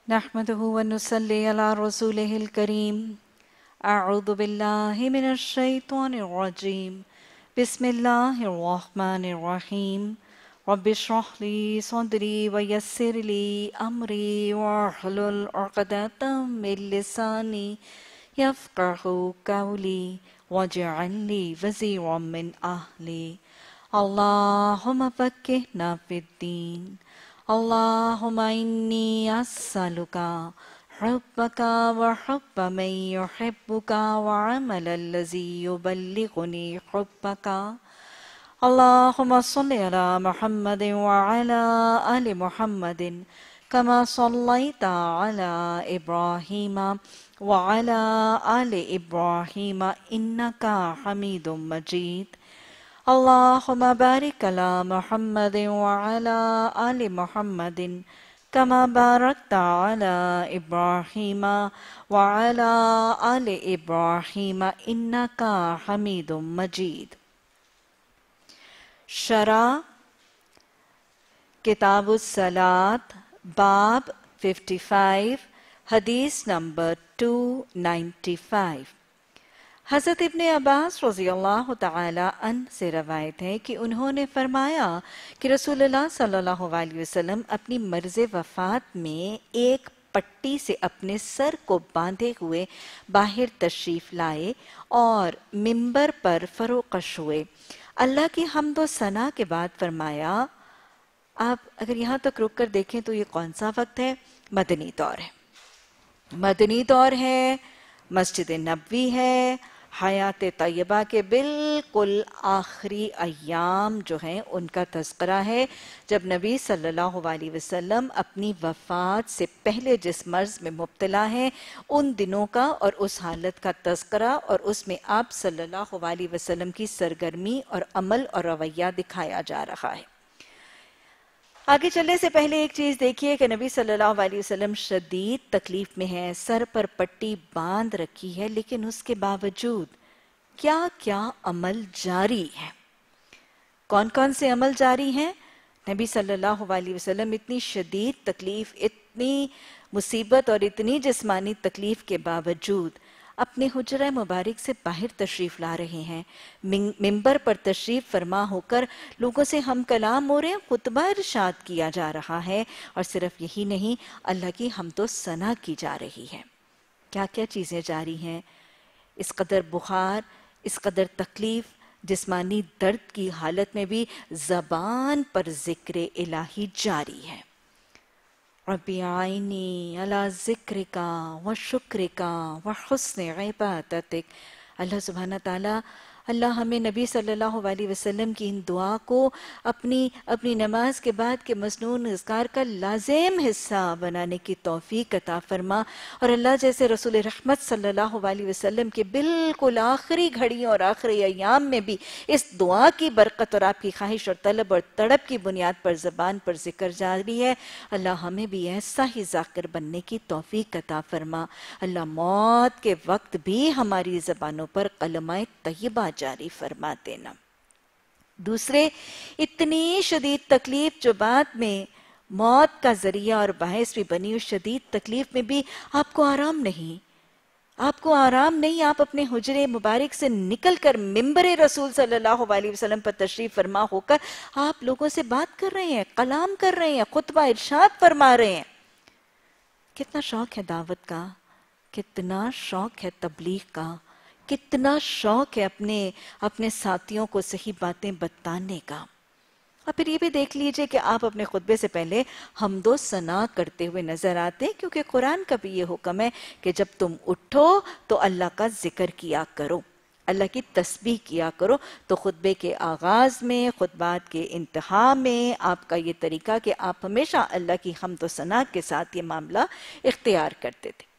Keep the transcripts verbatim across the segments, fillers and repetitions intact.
نحمده ونصلي على رسوله الكريم أعوذ بالله من الشيطان الرجيم بسم الله الرحمن الرحيم رب اشرح لي صدري ويسر لي أمري واحلل عقدة من لساني يفقهوا قولي واجعل لي وزيرا من أهلي اللهم فقهنا في الدين اللهم إني أسألك حبك وحب من يحبك وعمل الذي يبلغني حبك اللهم صل على محمد وعلى آل محمد كما صليت على إبراهيم وعلى آل إبراهيم إنك حميد مجيد اللهم بارك على محمد وعلى آل محمد كما باركت على إبراهيم وعلى آل إبراهيم إنك حميد مجيد شرح کتاب الصلاۃ باب پچپن حدیث نمبر دو سو پچانوے۔ حضرت ابن عباس رضی اللہ تعالی عنہ سے روایت ہے کہ انہوں نے فرمایا کہ رسول اللہ صلی اللہ علیہ وسلم اپنی مرض وفات میں ایک پٹی سے اپنے سر کو باندھے ہوئے باہر تشریف لائے اور منبر پر فروکش ہوئے۔ اللہ کی حمد و ثنا کے بعد فرمایا، آپ اگر یہاں تک رک کر دیکھیں تو یہ کون سا وقت ہے؟ مدنی دور ہے، مدنی دور ہے، مسجد نبوی ہے، حیات طیبہ کے بالکل آخری ایام جو ہیں ان کا تذکرہ ہے، جب نبی صلی اللہ علیہ وسلم اپنی وفات سے پہلے جس مرض میں مبتلا ہیں ان دنوں کا اور اس حالت کا تذکرہ، اور اس میں آپ صلی اللہ علیہ وسلم کی سرگرمی اور عمل اور رویہ دکھایا جا رہا ہے۔ آگے چلنے سے پہلے ایک چیز دیکھیے کہ نبی صلی اللہ علیہ وسلم شدید تکلیف میں ہیں، سر پر پٹی باندھ رکھی ہے، لیکن اس کے باوجود کیا کیا عمل جاری ہے؟ کون کون سے عمل جاری ہیں؟ نبی صلی اللہ علیہ وسلم اتنی شدید تکلیف، اتنی مصیبت اور اتنی جسمانی تکلیف کے باوجود اپنے حجرہ مبارک سے باہر تشریف لا رہے ہیں، منبر پر تشریف فرما ہو کر لوگوں سے ہم کلام ہو رہے ہیں، خطبہ ارشاد کیا جا رہا ہے، اور صرف یہی نہیں، اللہ کی حمد و ثنا کی جا رہی ہے۔ کیا کیا چیزیں جاری ہیں؟ اس قدر بخار، اس قدر تکلیف، جسمانی درد کی حالت میں بھی زبان پر ذکر الہی جاری ہے۔ ربی عینی علی ذکرک و شکرک و حسن عبادتک۔ اللہ سبحانہ تعالیٰ اللہ ہمیں نبی صلی اللہ علیہ وسلم کی ان دعا کو اپنی اپنی نماز کے بعد کے مسنون اذکار کا لازم حصہ بنانے کی توفیق عطا فرما، اور اللہ جیسے رسول رحمت صلی اللہ علیہ وسلم کے بالکل آخری گھڑیوں اور آخری ایام میں بھی اس دعا کی برکت اور آپ کی خواہش اور طلب اور تڑپ کی بنیاد پر زبان پر ذکر جاری ہے، اللہ ہمیں بھی ایسا ہی ذاکر بننے کی توفیق عطا فرما۔ اللہ موت کے وقت بھی ہماری زبانوں پر کلمہ طیبہ جاری فرما دینا۔ دوسرے، اتنی شدید تکلیف جو بعد میں موت کا ذریعہ اور باعث بھی بنی، اس شدید تکلیف میں بھی آپ کو آرام نہیں، آپ کو آرام نہیں، آپ اپنے حجرے مبارک سے نکل کر منبر رسول صلی اللہ علیہ وسلم پر تشریف فرما ہو کر آپ لوگوں سے بات کر رہے ہیں، کلام کر رہے ہیں، خطبہ ارشاد فرما رہے ہیں۔ کتنا شوق ہے دعوت کا، کتنا شوق ہے تبلیغ کا، کتنا شوق ہے اپنے اپنے ساتھیوں کو صحیح باتیں بتانے کا۔ اور پھر یہ بھی دیکھ لیجئے کہ آپ اپنے خطبے سے پہلے حمد و ثنا کرتے ہوئے نظر آتے ہیں، کیونکہ قرآن کا بھی یہ حکم ہے کہ جب تم اٹھو تو اللہ کا ذکر کیا کرو، اللہ کی تسبیح کیا کرو۔ تو خطبے کے آغاز میں، خطبات کے انتہا میں آپ کا یہ طریقہ کہ آپ ہمیشہ اللہ کی حمد و ثنا کے ساتھ یہ معاملہ اختیار کرتے تھے۔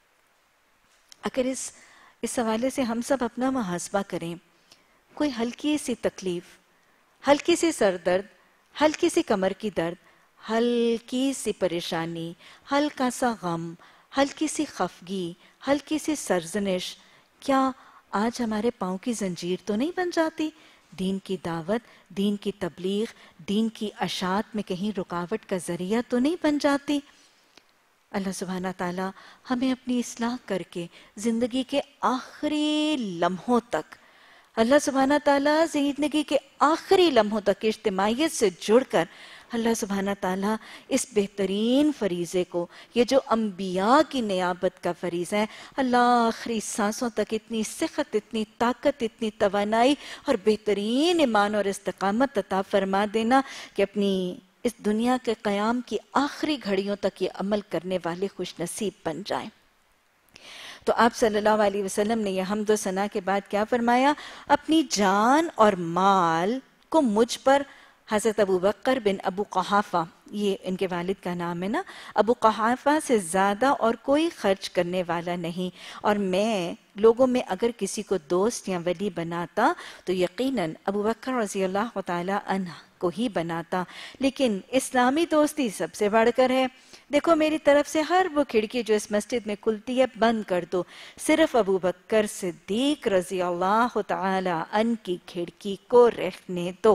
اگر اس اس حوالے سے ہم سب اپنا محاسبہ کریں، کوئی ہلکی سی تکلیف، ہلکی سی سر درد، ہلکی سی کمر کی درد، ہلکی سی پریشانی، ہلکا سا غم، ہلکی سی خفگی، ہلکی سی سرزنش، کیا آج ہمارے پاؤں کی زنجیر تو نہیں بن جاتی؟ دین کی دعوت، دین کی تبلیغ، دین کی اشاعت میں کہیں رکاوٹ کا ذریعہ تو نہیں بن جاتی؟ اللہ سبحانہ تعالیٰ ہمیں اپنی اصلاح کر کے زندگی کے آخری لمحوں تک، اللہ سبحانہ تعالیٰ زندگی کے آخری لمحوں تک اجتماعیت سے جڑ کر اللہ سبحانہ تعالیٰ اس بہترین فریضے کو، یہ جو انبیاء کی نیابت کا فریضہ ہے، اللہ آخری سانسوں تک اتنی صحت، اتنی طاقت، اتنی توانائی اور بہترین ایمان اور استقامت عطا فرما دینا کہ اپنی اس دنیا کے قیام کی آخری گھڑیوں تک یہ عمل کرنے والے خوش نصیب بن جائیں۔ تو آپ صلی اللہ علیہ وسلم نے یہ حمد و ثنا کے بعد کیا فرمایا؟ اپنی جان اور مال کو مجھ پر، حضرت ابو بکر بن ابو قحافہ، یہ ان کے والد کا نام ہے نا، ابو قحافہ سے زیادہ اور کوئی خرچ کرنے والا نہیں، اور میں لوگوں میں اگر کسی کو دوست یا ولی بناتا تو یقیناً ابو بکر رضی اللہ تعالی عنہ کو ہی بناتا، لیکن اسلامی دوستی سب سے بڑھ کر ہے۔ دیکھو میری طرف سے ہر وہ کھڑکی جو اس مسجد میں کھلتی ہے بند کر دو، صرف ابو بکر صدیق رضی اللہ تعالی عنہ کی کھڑکی کو رہنے دو۔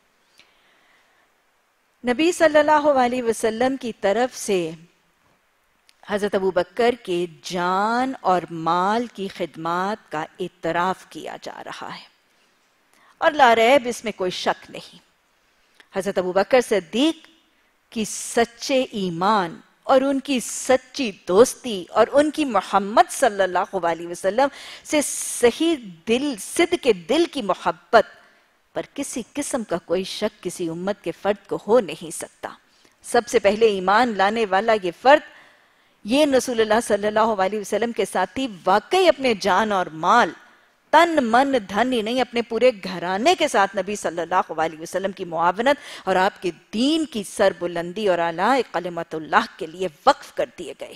نبی صلی اللہ علیہ وسلم کی طرف سے حضرت ابو بکر کے جان اور مال کی خدمات کا اعتراف کیا جا رہا ہے، اور لا ریب اس میں کوئی شک نہیں۔ حضرت ابو بکر صدیق کی سچے ایمان اور ان کی سچی دوستی اور ان کی محمد صلی اللہ علیہ وسلم سے صحیح دل، صدق دل کی محبت پر کسی قسم کا کوئی شک کسی امت کے فرد کو ہو نہیں سکتا۔ سب سے پہلے ایمان لانے والا یہ فرد، یہ رسول اللہ صلی اللہ علیہ وسلم کے ساتھی واقعی اپنے جان اور مال، تن من دھن ہی نہیں، اپنے پورے گھرانے کے ساتھ نبی صلی اللہ علیہ وسلم کی معاونت اور آپ کے دین کی سربلندی اور اعلیٰ کلمت اللہ کے لیے وقف کر دیے گئے۔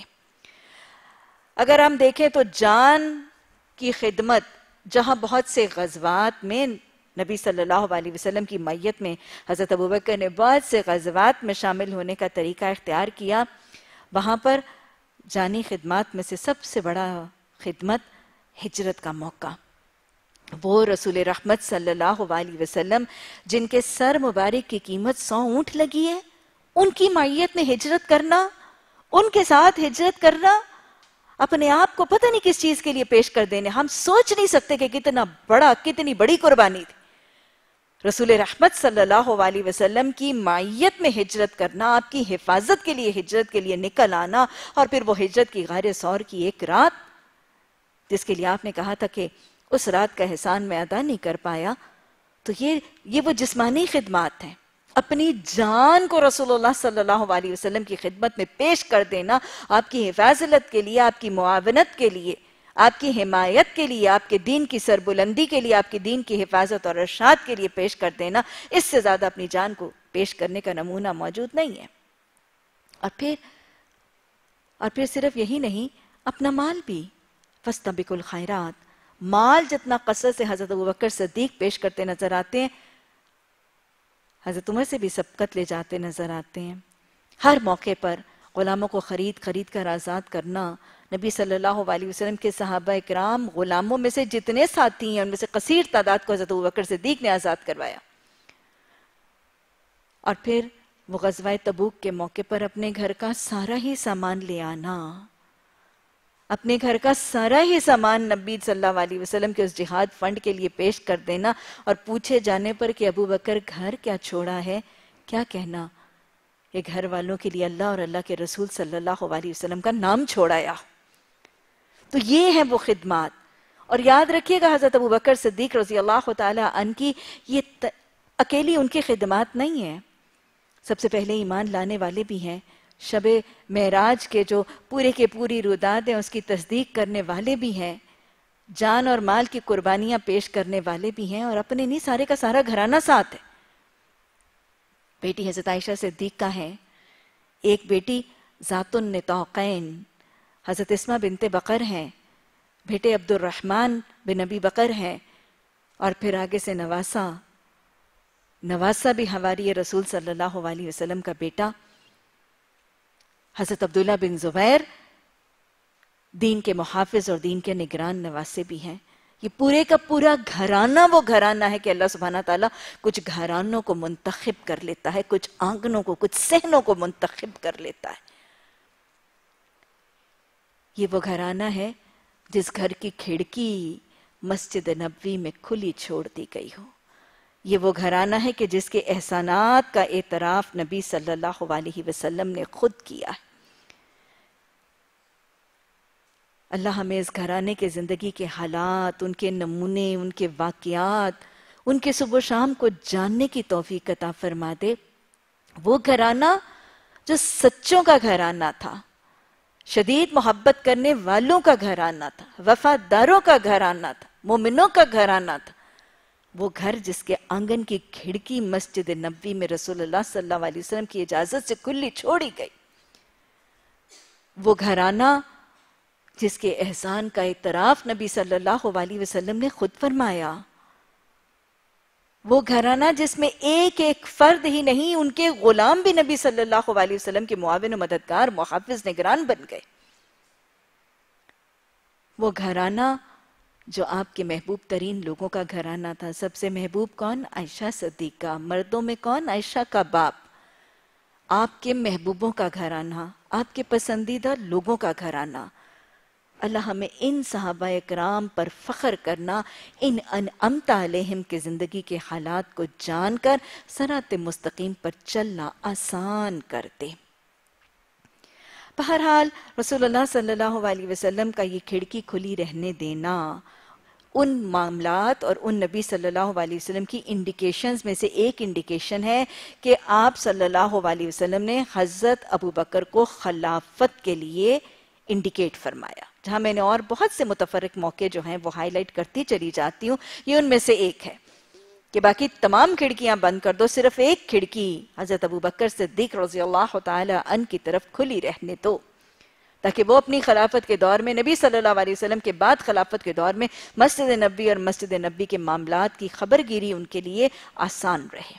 اگر ہم دیکھیں تو جان کی خدمت، جہاں بہت سے غزوات میں نبی صلی اللہ علیہ وسلم کی معیت میں حضرت ابوبکر نے بہت سے غزوات میں شامل ہونے کا طریقہ اختیار کیا، وہاں پر جانی خدمات میں سے سب سے بڑا خدمت ہجرت کا موقع۔ وہ رسول رحمت صلی اللہ علیہ وسلم جن کے سر مبارک کی قیمت سو اونٹ لگی ہے، ان کی معیت میں ہجرت کرنا، ان کے ساتھ ہجرت کرنا، اپنے آپ کو پتہ نہیں کس چیز کے لیے پیش کر دینے، ہم سوچ نہیں سکتے کہ کتنا بڑا، کتنی بڑی قربانی تھی۔ رسول رحمت صلی اللہ علیہ وسلم کی معیت میں ہجرت کرنا، آپ کی حفاظت کے لیے ہجرت کے لیے نکل آنا، اور پھر وہ ہجرت کی غار ثور کی ایک رات، جس کے لیے آپ نے کہا تھا کہ اس رات کا احسان میں ادا نہیں کر پایا، تو یہ یہ وہ جسمانی خدمات ہیں۔ اپنی جان کو رسول اللہ صلی اللہ علیہ وسلم کی خدمت میں پیش کر دینا، آپ کی حفاظت کے لیے، آپ کی معاونت کے لیے، آپ کی حمایت کے لیے، آپ کے دین کی سربلندی کے لیے، آپ کے دین کی حفاظت اور ارشاد کے لیے پیش کر دینا، اس سے زیادہ اپنی جان کو پیش کرنے کا نمونہ موجود نہیں ہے۔ اور پھر اور پھر صرف یہی نہیں، اپنا مال بھی، فاستبقوا الخیرات، مال جتنا قصد سے حضرت ابوبکر صدیق پیش کرتے نظر آتے ہیں، حضرت عمر سے بھی سبقت لے جاتے نظر آتے ہیں۔ ہر موقع پر غلاموں کو خرید خرید کر آزاد کرنا، نبی صلی اللہ علیہ وسلم کے صحابہ اکرام غلاموں میں سے جتنے ساتھی ہیں ان میں سے کثیر تعداد کو حضرت ابوبکر صدیق نے آزاد کروایا۔ اور پھر وہ غزوہ تبوک کے موقع پر اپنے گھر کا سارا ہی سامان لے آنا، اپنے گھر کا سارا ہی سامان نبی صلی اللہ علیہ وسلم کے اس جہاد فنڈ کے لیے پیش کر دینا، اور پوچھے جانے پر کہ ابو بکر گھر کیا چھوڑا ہے، کیا کہنا؟ یہ گھر والوں کے لیے اللہ اور اللہ کے رسول صلی اللہ علیہ وسلم کا نام چھوڑایا۔ تو یہ ہیں وہ خدمات، اور یاد رکھیے گا حضرت ابوبکر صدیق رضی اللہ تعالی عنہ کی یہ اکیلی ان کی خدمات نہیں ہیں، سب سے پہلے ایمان لانے والے بھی ہیں، شب معراج کے جو پورے کے پوری روداد ہیں اس کی تصدیق کرنے والے بھی ہیں، جان اور مال کی قربانیاں پیش کرنے والے بھی ہیں، اور اپنے نہیں سارے کا سارا گھرانہ ساتھ ہے۔ بیٹی حضرت عائشہ صدیقہ ہے، ایک بیٹی ذات النطاقین حضرت اسمہ بنت بقر ہیں، بیٹے عبد الرحمن بن ابی بقر ہیں، اور پھر آگے سے نواسہ نواسہ بھی حواری رسول صلی اللہ علیہ وسلم کا بیٹا، حضرت عبداللہ بن زبیر دین کے محافظ اور دین کے نگران نواسے بھی ہیں۔ یہ پورے کا پورا گھرانہ وہ گھرانہ ہے کہ اللہ سبحانہ تعالیٰ کچھ گھرانوں کو منتخب کر لیتا ہے، کچھ آنگنوں کو، کچھ صحنوں کو منتخب کر لیتا ہے۔ یہ وہ گھرانہ ہے جس گھر کی کھڑکی مسجد نبوی میں کھلی چھوڑ دی گئی ہو. یہ وہ گھرانہ ہے کہ جس کے احسانات کا اعتراف نبی صلی اللہ علیہ وسلم نے خود کیا ہے. اللہ ہمیں اس گھرانے کے زندگی کے حالات، ان کے نمونے، ان کے واقعات، ان کے صبح و شام کو جاننے کی توفیق عطا فرما دے. وہ گھرانہ جو سچوں کا گھرانہ تھا، شدید محبت کرنے والوں کا گھرانہ تھا، وفاداروں کا گھرانہ تھا، مومنوں کا گھرانہ تھا. وہ گھر جس کے آنگن کی کھڑکی مسجد نبوی میں رسول اللہ صلی اللہ علیہ وسلم کی اجازت سے کھلی چھوڑی گئی. وہ گھرانہ جس کے احسان کا اعتراف نبی صلی اللہ علیہ وسلم نے خود فرمایا. وہ گھرانہ جس میں ایک ایک فرد ہی نہیں، ان کے غلام بھی نبی صلی اللہ علیہ وسلم کے معاون و مددگار، محافظ، نگران بن گئے. وہ گھرانہ جو آپ کے محبوب ترین لوگوں کا گھرانہ تھا. سب سے محبوب کون؟ عائشہ صدیقہ. مردوں میں کون؟ عائشہ کا باپ. آپ کے محبوبوں کا گھرانہ، آپ کے پسندیدہ لوگوں کا گھرانہ. اللہ ہمیں ان صحابہ اکرام پر فخر کرنا، ان انعمت علیہم کے زندگی کے حالات کو جان کر صراط مستقیم پر چلنا آسان کر دے. بہرحال رسول اللہ صلی اللہ علیہ وسلم کا یہ کھڑکی کھلی رہنے دینا ان معاملات اور ان نبی صلی اللہ علیہ وسلم کی انڈیکیشنز میں سے ایک انڈیکیشن ہے کہ آپ صلی اللہ علیہ وسلم نے حضرت ابو بکر کو خلافت کے لیے انڈیکیٹ فرمایا. جہاں میں نے اور بہت سے متفرق موقع جو ہیں وہ ہائی لائٹ کرتی چلی جاتی ہوں، یہ ان میں سے ایک ہے کہ باقی تمام کھڑکیاں بند کر دو، صرف ایک کھڑکی حضرت ابو بکر صدیق رضی اللہ تعالی عنہ کی طرف کھلی رہنے دو، تاکہ وہ اپنی خلافت کے دور میں، نبی صلی اللہ علیہ وسلم کے بعد خلافت کے دور میں مسجد نبوی اور مسجد نبوی کے معاملات کی خبر گیری ان کے لیے آسان رہے.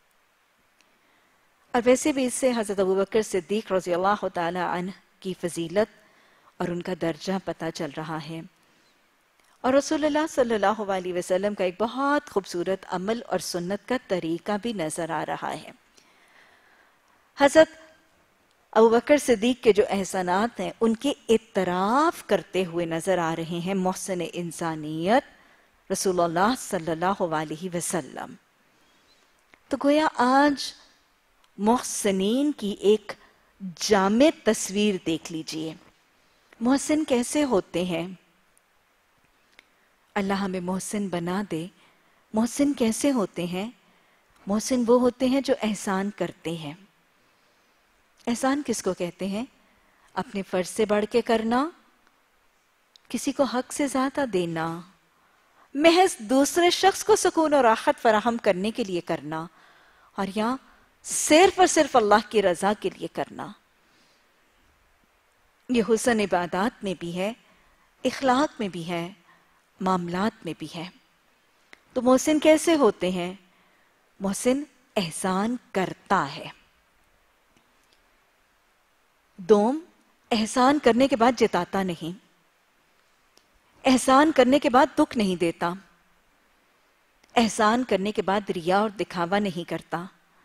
اور ویسے بھی اس سے حضرت ابو بکر صدیق رضی اللہ تعالی عنہ کی فضیلت اور ان کا درجہ پتہ چل رہا ہے، اور رسول اللہ صلی اللہ علیہ وسلم کا ایک بہت خوبصورت عمل اور سنت کا طریقہ بھی نظر آ رہا ہے. حضرت ابو بکر صدیق کے جو احسانات ہیں ان کے اعتراف کرتے ہوئے نظر آ رہے ہیں محسن انسانیت رسول اللہ صلی اللہ علیہ وسلم. تو گویا آج محسنین کی ایک جامع تصویر دیکھ لیجئے. محسن کیسے ہوتے ہیں؟ اللہ ہمیں محسن بنا دے. محسن کیسے ہوتے ہیں؟ محسن وہ ہوتے ہیں جو احسان کرتے ہیں. احسان کس کو کہتے ہیں؟ اپنے فرض سے بڑھ کے کرنا، کسی کو حق سے زیادہ دینا، محض دوسرے شخص کو سکون اور راحت فراہم کرنے کے لیے کرنا، اور یا صرف اور صرف اللہ کی رضا کے لیے کرنا. یہ حسن عبادات میں بھی ہے، اخلاق میں بھی ہے، معاملات میں بھی ہے. تو محسن کیسے ہوتے ہیں؟ محسن احسان کرتا ہے. دوم، احسان کرنے کے بعد جتاتا نہیں، احسان کرنے کے بعد دکھ نہیں دیتا، احسان کرنے کے بعد ریا اور دکھاوا نہیں کرتا،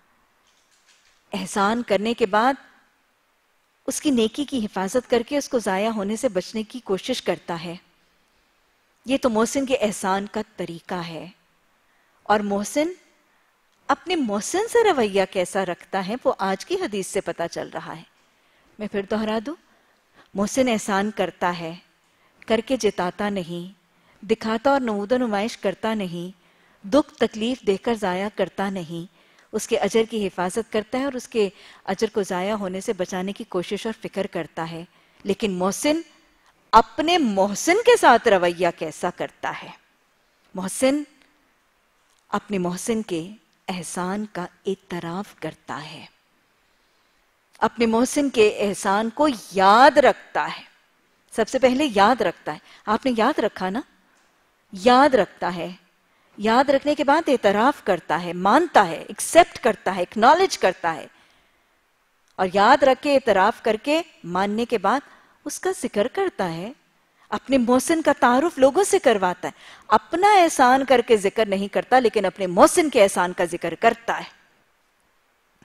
احسان کرنے کے بعد اس کی نیکی کی حفاظت کر کے اس کو ضائع ہونے سے بچنے کی کوشش کرتا ہے. یہ تو محسن کے احسان کا طریقہ ہے. اور محسن اپنے محسن سے رویہ کیسا رکھتا ہے وہ آج کی حدیث سے پتہ چل رہا ہے. میں پھر دہرا دوں، محسن احسان کرتا ہے، کر کے جتاتا نہیں، دکھاتا اور نمود و نمائش کرتا نہیں، دکھ تکلیف دے کر ضائع کرتا نہیں، اس کے اجر کی حفاظت کرتا ہے اور اس کے اجر کو ضائع ہونے سے بچانے کی کوشش اور فکر کرتا ہے. لیکن محسن اپنے محسن کے ساتھ رویہ کیسا کرتا ہے؟ محسن اپنے محسن کے احسان کا اعتراف کرتا ہے، اپنے محسن کے احسان کو یاد رکھتا ہے. سب سے پہلے یاد رکھتا ہے. آپ نے یاد رکھا نا؟ یاد رکھتا ہے. یاد رکھنے کے بعد اعتراف کرتا ہے، مانتا ہے، ایکسپٹ کرتا ہے، اکنالج کرتا ہے. اور یاد رکھ کے اعتراف کر کے ماننے کے بعد اس کا ذکر کرتا ہے، اپنے محسن کا تعارف لوگوں سے کرواتا ہے. اپنا احسان کر کے ذکر نہیں کرتا لیکن اپنے محسن کے احسان کا ذکر کرتا ہے،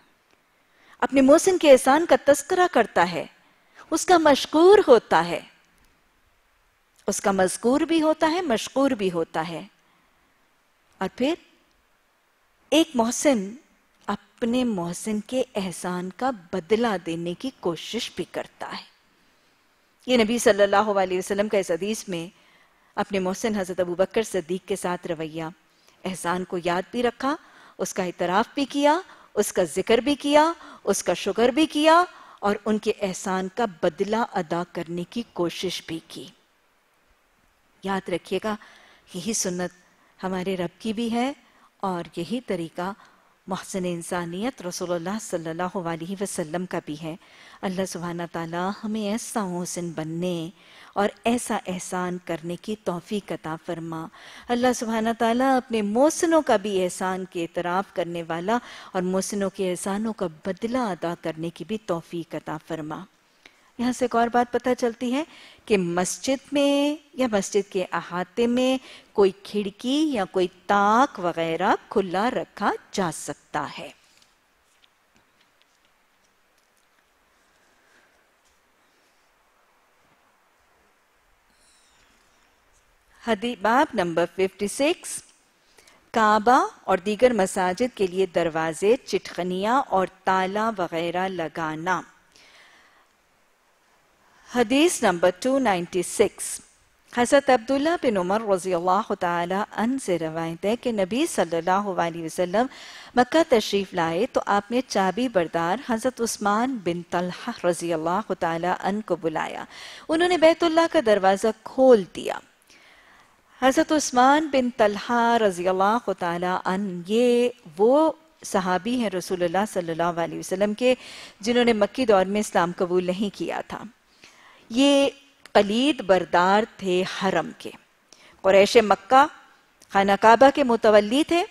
اپنے محسن کے احسان کا تذکرہ کرتا ہے، اس کا مشکور ہوتا ہے. اس کا مذکور بھی ہوتا ہے، مشکور بھی ہوتا ہے، اور پھر ایک محسن اپنے محسن کے احسان کا بدلہ دینے کی کوشش بھی کرتا ہے۔ یہ نبی صلی اللہ علیہ وسلم کا اس حدیث میں اپنے محسن حضرت ابوبکر صدیق کے ساتھ رویہ، احسان کو یاد بھی رکھا، اس کا اعتراف بھی کیا، اس کا ذکر بھی کیا، اس کا شکر بھی کیا، اور ان کے احسان کا بدلہ ادا کرنے کی کوشش بھی کی۔ یاد رکھیے گا، یہی سنت ہمارے رب کی بھی ہے، اور یہی طریقہ محسن انسانیت رسول اللہ صلی اللہ علیہ وسلم کا بھی ہے۔ اللہ سبحانہ تعالیٰ ہمیں ایسا محسن بننے اور ایسا احسان کرنے کی توفیق عطا فرما۔ اللہ سبحانہ تعالیٰ اپنے محسنوں کا بھی احسان کے اعتراف کرنے والا اور محسنوں کے احسانوں کا بدلہ ادا کرنے کی بھی توفیق عطا فرما۔ یہاں سے ایک اور بات پتہ چلتی ہے کہ مسجد میں یا مسجد کے احاطے میں کوئی کھڑکی یا کوئی طاق وغیرہ کھلا رکھا جا سکتا ہے۔ حدیث باب نمبر چھپن، کعبہ اور دیگر مساجد کے لیے دروازے، چٹخنیاں اور تالا وغیرہ لگانا۔ حدیث نمبر دو سو چھیانوے، حضرت عبداللہ بن عمر رضی اللہ تعالی عنہ سے روایت ہے کہ نبی صلی اللہ علیہ وسلم مکہ تشریف لائے تو آپ نے چابی بردار حضرت عثمان بن طلحہ رضی اللہ تعالی عنہ کو بلایا۔ انہوں نے بیت اللہ کا دروازہ کھول دیا۔ حضرت عثمان بن طلحہ رضی اللہ تعالی عنہ یہ وہ صحابی ہیں رسول اللہ صلی اللہ علیہ وسلم کے جنہوں نے مکی دور میں اسلام قبول نہیں کیا تھا۔ یہ قلید بردار تھے حرم کے، قریش مکہ خانہ کعبہ کے متولی تھے،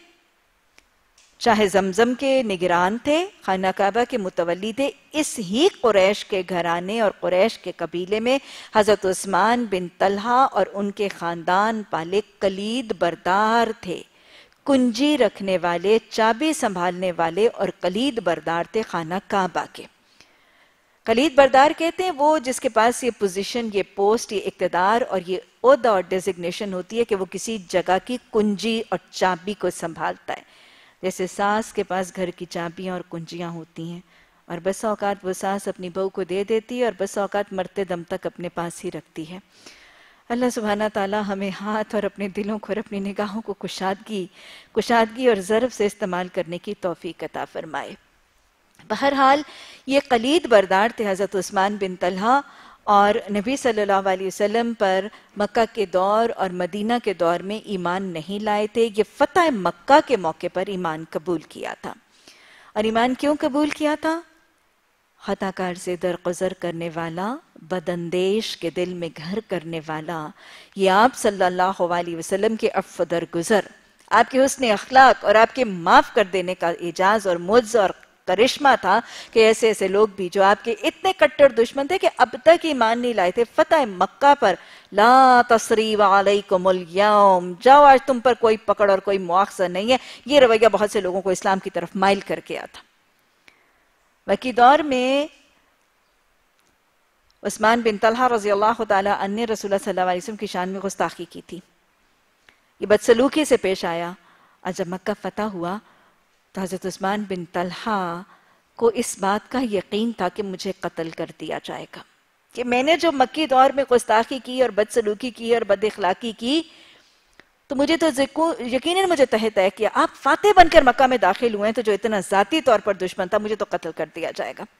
چاہے زمزم کے نگران تھے، خانہ کعبہ کے متولی تھے۔ اس ہی قریش کے گھرانے اور قریش کے قبیلے میں حضرت عثمان بن طلحہ اور ان کے خاندان والے قلید بردار تھے، کنجی رکھنے والے، چابی سنبھالنے والے اور قلید بردار تھے خانہ کعبہ کے۔ قلید بردار کہتے ہیں وہ جس کے پاس یہ پوزیشن، یہ پوسٹ، یہ اقتدار اور یہ عہدہ اور ڈیزگنیشن ہوتی ہے کہ وہ کسی جگہ کی کنجی اور چابی کو سنبھالتا ہے۔ جیسے ساس کے پاس گھر کی چابیاں اور کنجیاں ہوتی ہیں، اور بس اوقات وہ ساس اپنی بہو کو دے دیتی ہے اور بس اوقات مرتے دم تک اپنے پاس ہی رکھتی ہے۔ اللہ سبحانہ تعالیٰ ہمیں ہاتھ اور اپنے دلوں کو اور اپنی نگاہوں کو کشادگی کشادگی اور ضرب سے استعمال کرنے کی توفیق عطا فرمائے۔ بہرحال یہ قلید بردار تھے حضرت عثمان بن طلحہ، اور نبی صلی اللہ علیہ وسلم پر مکہ کے دور اور مدینہ کے دور میں ایمان نہیں لائے تھے۔ یہ فتح مکہ کے موقع پر ایمان قبول کیا تھا۔ اور ایمان کیوں قبول کیا تھا؟ خطا کار سے درگزر کرنے والا، بداندیش کے دل میں گھر کرنے والا، یہ آپ صلی اللہ علیہ وسلم کے عفو درگزر، آپ کے حسن اخلاق اور آپ کے معاف کر دینے کا اعجاز اور معجزہ اور کرشمہ تھا کہ ایسے ایسے لوگ بھی جو آپ کے اتنے کٹر دشمن تھے کہ اب تک ایمان نہیں لائے تھے، فتح مکہ پر لا تصریب علیکم اليوم، جاؤ آج تم پر کوئی پکڑ اور کوئی مواخذہ نہیں ہے، یہ رویہ بہت سے لوگوں کو اسلام کی طرف مائل کر کے آتا۔ مکی دور میں عثمان بن طلحہ رضی اللہ تعالی عنہ نے رسول اللہ صلی اللہ علیہ وسلم کی شان میں گستاخی کی تھی، یہ بدسلوکی سے پیش آیا، اور جب مکہ فتح ہوا تو حضرت عثمان بن طلحہ کو اس بات کا یقین تھا کہ مجھے قتل کر دیا جائے گا، کہ میں نے جو مکی دور میں گستاخی کی اور بدسلوکی کی اور بد اخلاقی کی تو مجھے تو یقیناً مجھے تحت ہے کہ آپ فاتح بن کر مکہ میں داخل ہوئے تو جو اتنا ذاتی طور پر دشمن تھا مجھے تو قتل کر دیا جائے گا۔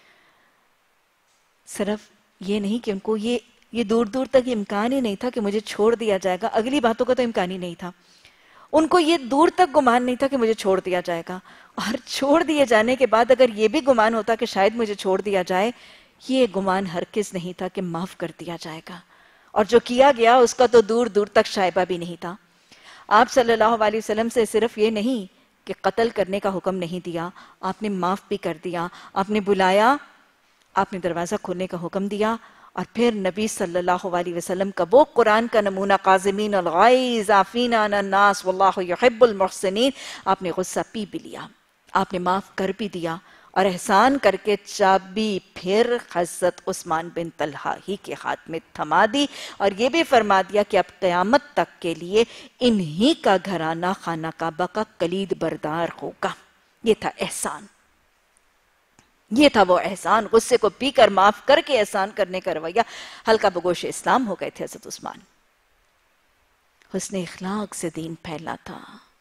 صرف یہ نہیں کہ ان کو یہ یہ دور دور تک امکان ہی نہیں تھا کہ مجھے چھوڑ دیا جائے گا، اگلی باتوں کا تو امکان ہی نہیں تھا، ان کو یہ دور تک گمان نہیں تھا کہ مجھے چھوڑ دیا جائے گا، اور چھوڑ دیے جانے کے بعد اگر یہ بھی گمان ہوتا کہ شاید مجھے چھوڑ دیا جائے، یہ گمان ہرگز نہیں تھا کہ معاف کر دیا جائے گا، اور جو کیا گیا اس کا تو دور دور تک شائبہ بھی نہیں تھا۔ آپ صلی اللہ علیہ وسلم سے صرف یہ نہیں کہ قتل کرنے کا حکم نہیں دیا، آپ نے معاف بھی کر دیا، آپ نے بلایا، آپ نے دروازہ کھولنے کا حکم دیا، اور پھر نبی صلی اللہ علیہ وسلم کا وہ قرآن کا نمونہ قاظمین الغیظ عافین عن الناس واللہ یحب المحسنین، آپ نے غصہ پی بھی لیا، آپ نے معاف کر بھی دیا، اور احسان کر کے چابی پھر حضرت عثمان بن طلحہ ہی کے ہاتھ میں تھما دی، اور یہ بھی فرما دیا کہ اب قیامت تک کے لیے انہی کا گھرانہ خانہ کعبہ کا کلید بردار ہوگا۔ یہ تھا احسان، یہ تھا وہ احسان، غصے کو پی کر معاف کر کے احسان کرنے کا رویہ۔ ہلکا بگوش اسلام ہو گئے تھے حضرت عثمان، حسن اخلاق سے دین پھیلا تھا۔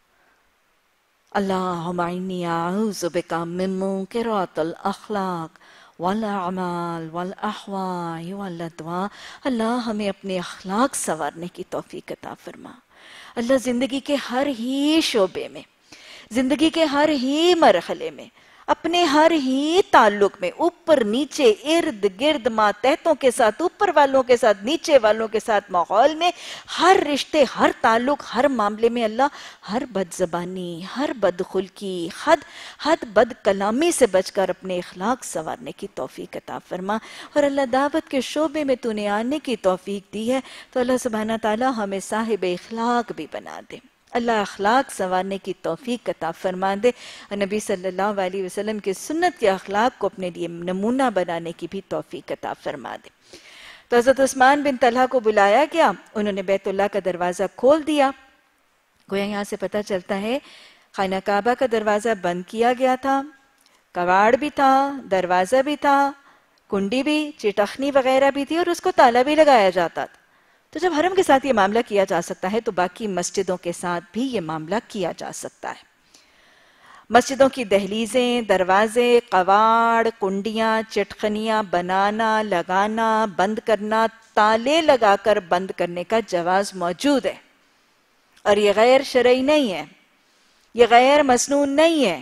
اللہم انی اعوذ بکا من منکرات الاخلاق والاعمال والاحواء والادواء۔ اللہ ہمیں اپنے اخلاق سنوارنے کی توفیق عطا فرما۔ اللہ زندگی کے ہر ہی شعبے میں، زندگی کے ہر ہی مرحلے میں، اپنے ہر ہی تعلق میں، اوپر نیچے، ارد گرد، ماتحتوں کے ساتھ، اوپر والوں کے ساتھ، نیچے والوں کے ساتھ، ماحول میں، ہر رشتے، ہر تعلق، ہر معاملے میں اللہ ہر بد زبانی، ہر بد خلقی، حد حد بد کلامی سے بچ کر اپنے اخلاق سنوارنے کی توفیق عطا فرما۔ اور اللہ دعوت کے شعبے میں تو نے آنے کی توفیق دی ہے تو اللہ سبحانہ تعالی ہمیں صاحب اخلاق بھی بنا دے، اللہ اخلاق سنوارنے کی توفیق عطا فرما دے، نبی صلی اللہ علیہ وسلم کے سنت کے اخلاق کو اپنے لیے نمونہ بنانے کی بھی توفیق عطا فرما دے۔ تو حضرت عثمان بن طلحہ کو بلایا گیا، انہوں نے بیت اللہ کا دروازہ کھول دیا۔ گویا یہاں سے پتہ چلتا ہے خانہ کعبہ کا دروازہ بند کیا گیا تھا، کواڑ بھی تھا، دروازہ بھی تھا، کنڈی بھی، چٹخنی وغیرہ بھی تھی، اور اس کو تالا بھی لگایا جاتا تھا۔ تو جب حرم کے ساتھ یہ معاملہ کیا جا سکتا ہے تو باقی مسجدوں کے ساتھ بھی یہ معاملہ کیا جا سکتا ہے۔ مسجدوں کی دہلیزیں، دروازے، قواڑ، کنڈیاں، چٹخنیاں بنانا، لگانا، بند کرنا، تالے لگا کر بند کرنے کا جواز موجود ہے، اور یہ غیر شرعی نہیں ہے، یہ غیر مسنون نہیں ہے۔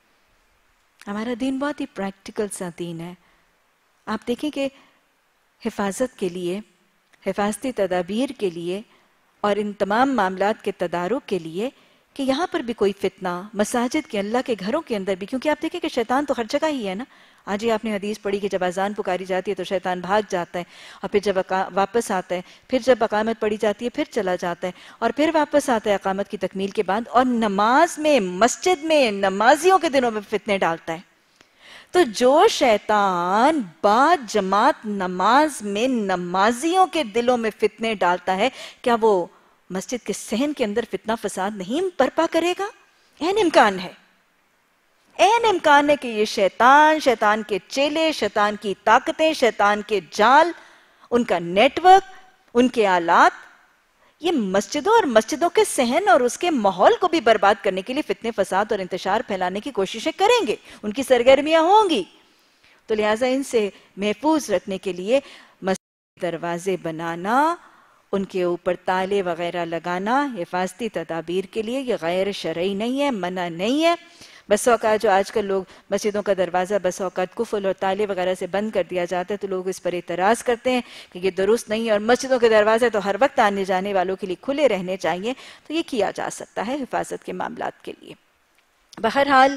ہمارا دین بہت ہی پریکٹیکل سا دین ہے۔ آپ دیکھیں کہ حفاظت کے لیے، حفاظتی تدابیر کے لیے، اور ان تمام معاملات کے تدارک کے لیے کہ یہاں پر بھی کوئی فتنہ، مساجد کے، اللہ کے گھروں کے اندر بھی، کیونکہ آپ دیکھیں کہ شیطان تو ہر جگہ ہی ہے نا۔ آج ہی آپ نے حدیث پڑھی کہ جب اذان پکاری جاتی ہے تو شیطان بھاگ جاتا ہے، اور پھر جب واپس آتا ہے، پھر جب اقامت پڑھی جاتی ہے پھر چلا جاتا ہے، اور پھر واپس آتا ہے اقامت کی تکمیل کے بعد، اور نماز میں، مسجد میں، نمازیوں کے دنوں میں فتنے ڈالتا ہے۔ تو جو شیطان بعد جماعت نماز میں نمازیوں کے دلوں میں فتنے ڈالتا ہے، کیا وہ مسجد کے صحن کے اندر فتنہ فساد نہیں برپا کرے گا؟ این امکان ہے، این امکان ہے کہ یہ شیطان، شیطان کے چیلے، شیطان کی طاقتیں، شیطان کے جال، ان کا نیٹ ورک، ان کے آلات، یہ مسجدوں اور مسجدوں کے صحن اور اس کے ماحول کو بھی برباد کرنے کے لیے فتنے فساد اور انتشار پھیلانے کی کوششیں کریں گے، ان کی سرگرمیاں ہوں گی۔ تو لہٰذا ان سے محفوظ رکھنے کے لیے مسجد دروازے بنانا، ان کے اوپر تالے وغیرہ لگانا حفاظتی تدابیر کے لیے یہ غیر شرعی نہیں ہے، منع نہیں ہے۔ بس اوقات جو آج کل لوگ مسجدوں کا دروازہ بس اوقات قفل اور تالے وغیرہ سے بند کر دیا جاتا ہے تو لوگ اس پر اعتراض کرتے ہیں کہ یہ درست نہیں ہے، اور مسجدوں کے دروازے تو ہر وقت آنے جانے والوں کے لیے کھلے رہنے چاہیے، تو یہ کیا جا سکتا ہے حفاظت کے معاملات کے لیے۔ بہرحال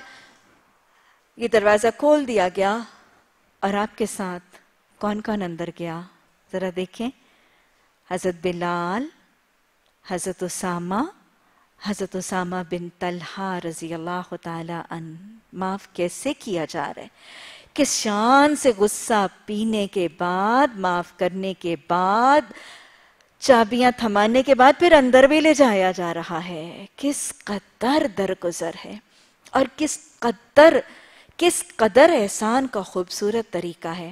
یہ دروازہ کھول دیا گیا، اور آپ کے ساتھ کون کون اندر گیا ذرا دیکھیں۔ حضرت بلال، حضرت اسامہ، حضرت اسامہ بن طلحہ رضی اللہ تعالی عنہ۔ معاف کیسے کیا جا رہا ہے، کس شان سے غصہ پینے کے بعد، معاف کرنے کے بعد، چابیاں تھمانے کے بعد پھر اندر بھی لے جایا جا رہا ہے۔ کس قدر درگزر ہے، اور کس قدر کس قدر احسان کا خوبصورت طریقہ ہے۔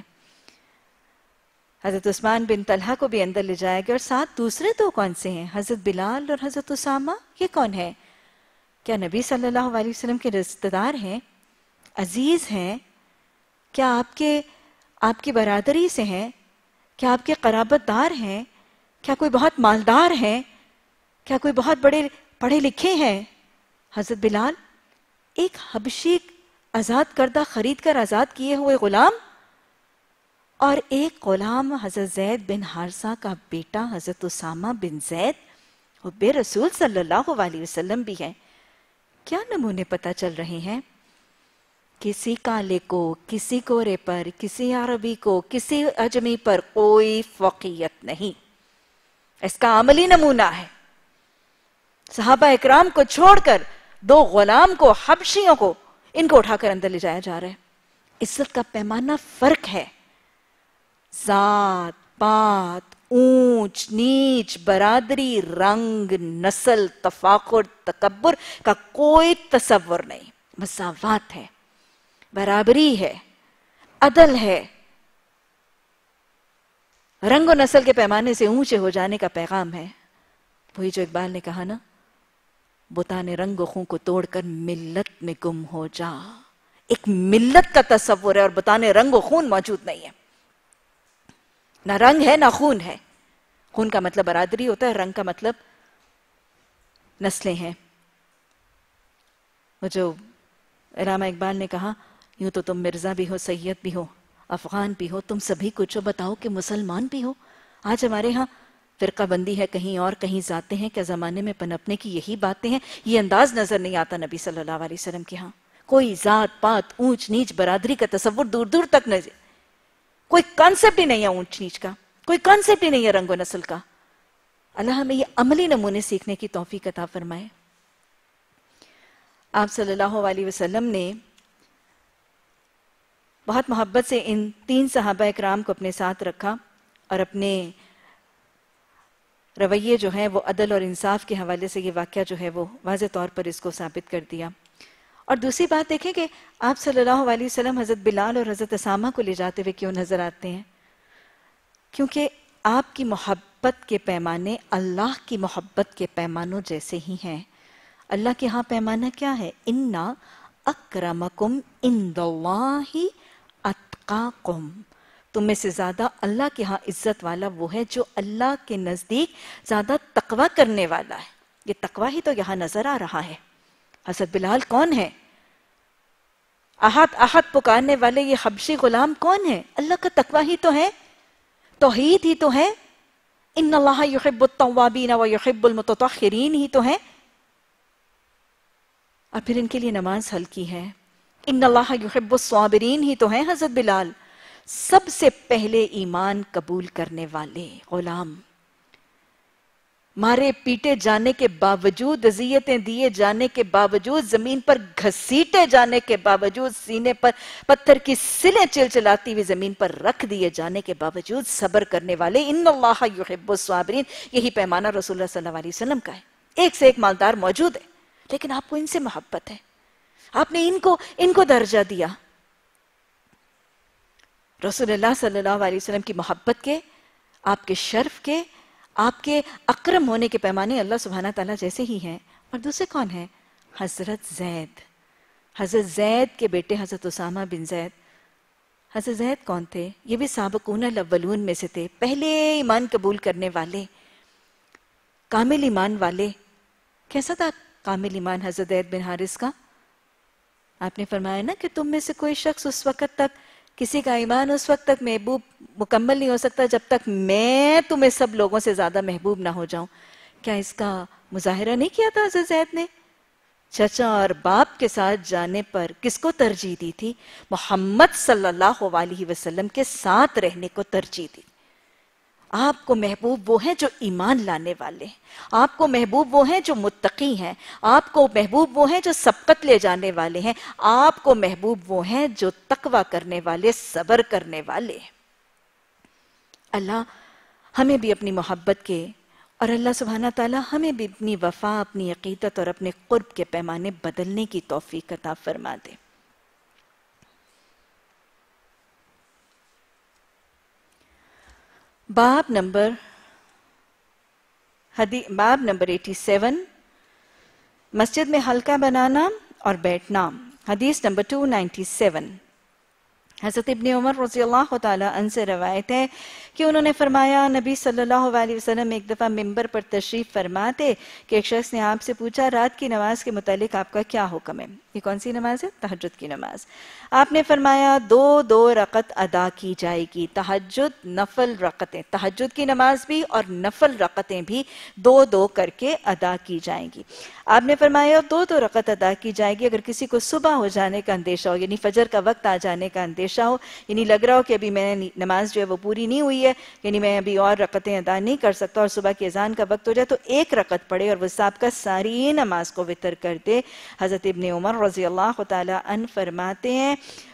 حضرت عثمان بن طلحہ کو بھی اندر لے جایا گیا، اور ساتھ دوسرے دو کون سے ہیں؟ حضرت بلال اور حضرت اسامہ۔ یہ کون ہے؟ کیا نبی صلی اللہ علیہ وسلم کے رشتہ دار ہیں، عزیز ہیں؟ کیا آپ کے آپ کی برادری سے ہیں؟ کیا آپ کے قرابت دار ہیں؟ کیا کوئی بہت مالدار ہیں؟ کیا کوئی بہت بڑے پڑھے لکھے ہیں؟ حضرت بلال، ایک حبشی آزاد کردہ خرید کر آزاد کیے ہوئے غلام، اور ایک غلام حضرت زید بن حارثہ کا بیٹا حضرت اسامہ بن زید، وہ بے رسول صلی اللہ علیہ وسلم بھی ہیں۔ کیا نمونے پتہ چل رہے ہیں؟ کسی کالے کو، کسی گورے پر، کسی عربی کو، کسی اجمی پر کوئی فوقیت نہیں، اس کا عملی نمونہ ہے۔ صحابہ اکرام کو چھوڑ کر دو غلام کو، حبشیوں کو، ان کو اٹھا کر اندر لے جایا جا رہا ہے۔ عزت کا پیمانہ فرق ہے. ذات، پات، اونچ نیچ، برادری، رنگ، نسل، تفاخر، تکبر کا کوئی تصور نہیں. مساوات ہے، برابری ہے، عدل ہے. رنگ و نسل کے پیمانے سے اونچے ہو جانے کا پیغام ہے. وہی جو اقبال نے کہا نا، بتانے رنگ و خون کو توڑ کر ملت میں گم ہو جا. ایک ملت کا تصور ہے اور بتانے رنگ و خون موجود نہیں ہے. نہ رنگ ہے نہ خون ہے. خون کا مطلب برادری ہوتا ہے، رنگ کا مطلب نسلیں ہیں. وہ جو علامہ اقبال نے کہا، یوں تو تم مرزا بھی ہو، سید بھی ہو، افغان بھی ہو، تم سبھی کچھ ہو، بتاؤ کہ مسلمان بھی ہو. آج ہمارے ہاں فرقہ بندی ہے، کہیں اور کہیں ذاتیں ہیں. کیا زمانے میں پنپنے کی یہی باتیں ہیں؟ یہ انداز نظر نہیں آتا نبی صلی اللہ علیہ وسلم کے ہاں. کوئی ذات پات، اونچ نیچ، برادری کا تصور دور دور تک نہیں. کوئی کانسیپٹ ہی نہیں ہے اونچ نیچ کا، کوئی کانسیپٹ ہی نہیں ہے رنگ و نسل کا. اللہ ہمیں یہ عملی نمونے سیکھنے کی توفیق عطا فرمائے. آپ صلی اللہ علیہ وسلم نے بہت محبت سے ان تین صحابہ اکرام کو اپنے ساتھ رکھا اور اپنے رویے جو ہیں وہ عدل اور انصاف کے حوالے سے یہ واقعہ جو ہے وہ واضح طور پر اس کو ثابت کر دیا. اور دوسری بات دیکھیں کہ آپ صلی اللہ علیہ وسلم حضرت بلال اور حضرت اسامہ کو لے جاتے ہوئے کیوں نظر آتے ہیں؟ کیونکہ آپ کی محبت کے پیمانے اللہ کی محبت کے پیمانوں جیسے ہی ہیں. اللہ کے ہاں پیمانہ کیا ہے؟ اِنَّا اَكْرَمَكُمْ عِنْدَ اللَّهِ اتقاکم. تم میں سے زیادہ اللہ کے ہاں عزت والا وہ ہے جو اللہ کے نزدیک زیادہ تقوی کرنے والا ہے. یہ تقوی ہی تو یہاں نظر آ رہا ہے. حضرت بلال کون ہے؟ احد احد پکارنے والے یہ حبشی غلام کون ہے؟ اللہ کا تقوی ہی تو ہے، توحید ہی تو ہے. ان اللہ یحب التوابین ویحب المتطہرین ہی تو ہے. اور پھر ان کے لیے نماز ہلکی ہے. ان اللہ یحب الصابرین ہی تو ہیں حضرت بلال. سب سے پہلے ایمان قبول کرنے والے غلام، مارے پیٹے جانے کے باوجود، اذیتیں دیے جانے کے باوجود، زمین پر گھسیٹے جانے کے باوجود، سینے پر پتھر کی سلیں چلچلاتی ہوئی زمین پر رکھ دیے جانے کے باوجود صبر کرنے والے. ان اللہ یحب الصابرین، یہی پیمانہ رسول اللہ صلی اللہ علیہ وسلم کا ہے. ایک سے ایک مالدار موجود ہے لیکن آپ کو ان سے محبت ہے. آپ نے ان کو ان کو درجہ دیا. رسول اللہ صلی اللہ علیہ وسلم کی محبت کے، آپ کے شرف کے، آپ کے اکرم ہونے کے پیمانے اللہ سبحانہ تعالیٰ جیسے ہی ہیں. اور دوسرے کون ہیں؟ حضرت زید. حضرت زید کے بیٹے حضرت اسامہ بن زید. حضرت زید کون تھے؟ یہ بھی سابقون الاولون میں سے تھے، پہلے ایمان قبول کرنے والے، کامل ایمان والے. کیسا تھا کامل ایمان حضرت زید بن حارث کا؟ آپ نے فرمایا نا کہ تم میں سے کوئی شخص اس وقت تک، کسی کا ایمان اس وقت تک محبوب مکمل نہیں ہو سکتا جب تک میں تمہیں سب لوگوں سے زیادہ محبوب نہ ہو جاؤں. کیا اس کا مظاہرہ نہیں کیا تھا حضرت زید نے؟ چچا اور باپ کے ساتھ جانے پر کس کو ترجیح دی تھی؟ محمد صلی اللہ علیہ وسلم کے ساتھ رہنے کو ترجیح دی. آپ کو محبوب وہ ہیں جو ایمان لانے والے ہیں، آپ کو محبوب وہ ہیں جو متقی ہیں، آپ کو محبوب وہ ہیں جو سبقت لے جانے والے ہیں، آپ کو محبوب وہ ہیں جو تقوی کرنے والے، صبر کرنے والے. اللہ ہمیں بھی اپنی محبت کے اور اللہ سبحانہ تعالی ہمیں بھی اپنی وفا، اپنی عقیدت اور اپنے قرب کے پیمانے بدلنے کی توفیق عطا فرما دے. باب نمبر باب نمبر اٹھاسٹھ، مسجد میں حلقہ بنانا اور بیٹھنا. حدیث نمبر دو سو سینتاسی. حضرت ابن عمر رضی اللہ تعالیٰ عنہ سے روایت ہے کہ انہوں نے فرمایا، نبی صلی اللہ علیہ وسلم ایک دفعہ ممبر پر تشریف فرما تھے کہ ایک شخص نے آپ سے پوچھا، رات کی نماز کے متعلق آپ کا کیا حکم ہے؟ یہ کون سی نماز ہے؟ تہجد کی نماز. آپ نے فرمایا دو دو رکعت ادا کی جائے گی. تہجد نفل رکعتیں، تہجد کی نماز بھی اور نفل رکعتیں بھی دو دو کر کے ادا کی جائیں گی. آپ نے فرمایا دو دو رکعت ادا کی جائے گی اگر کسی کو صبح ہو جانے کا اندیشہ ہو، یعنی فجر کا وقت آ جانے کا اندیشہ ہو، یعنی لگ رہا ہو کہ ابھی میں نماز جو ہے وہ پوری نہیں ہوئی ہے، یعنی میں ابھی اور رکعتیں ادا نہیں کر سکتا اور صبح کی اذان کا وقت ہو جائے، تو ایک رکعت پڑھے اور وہ صاحب کا ساری نماز کو وتر کر دے. حضرت ابن عمر رضی اللہ تعالی عنہ فرماتے ہیں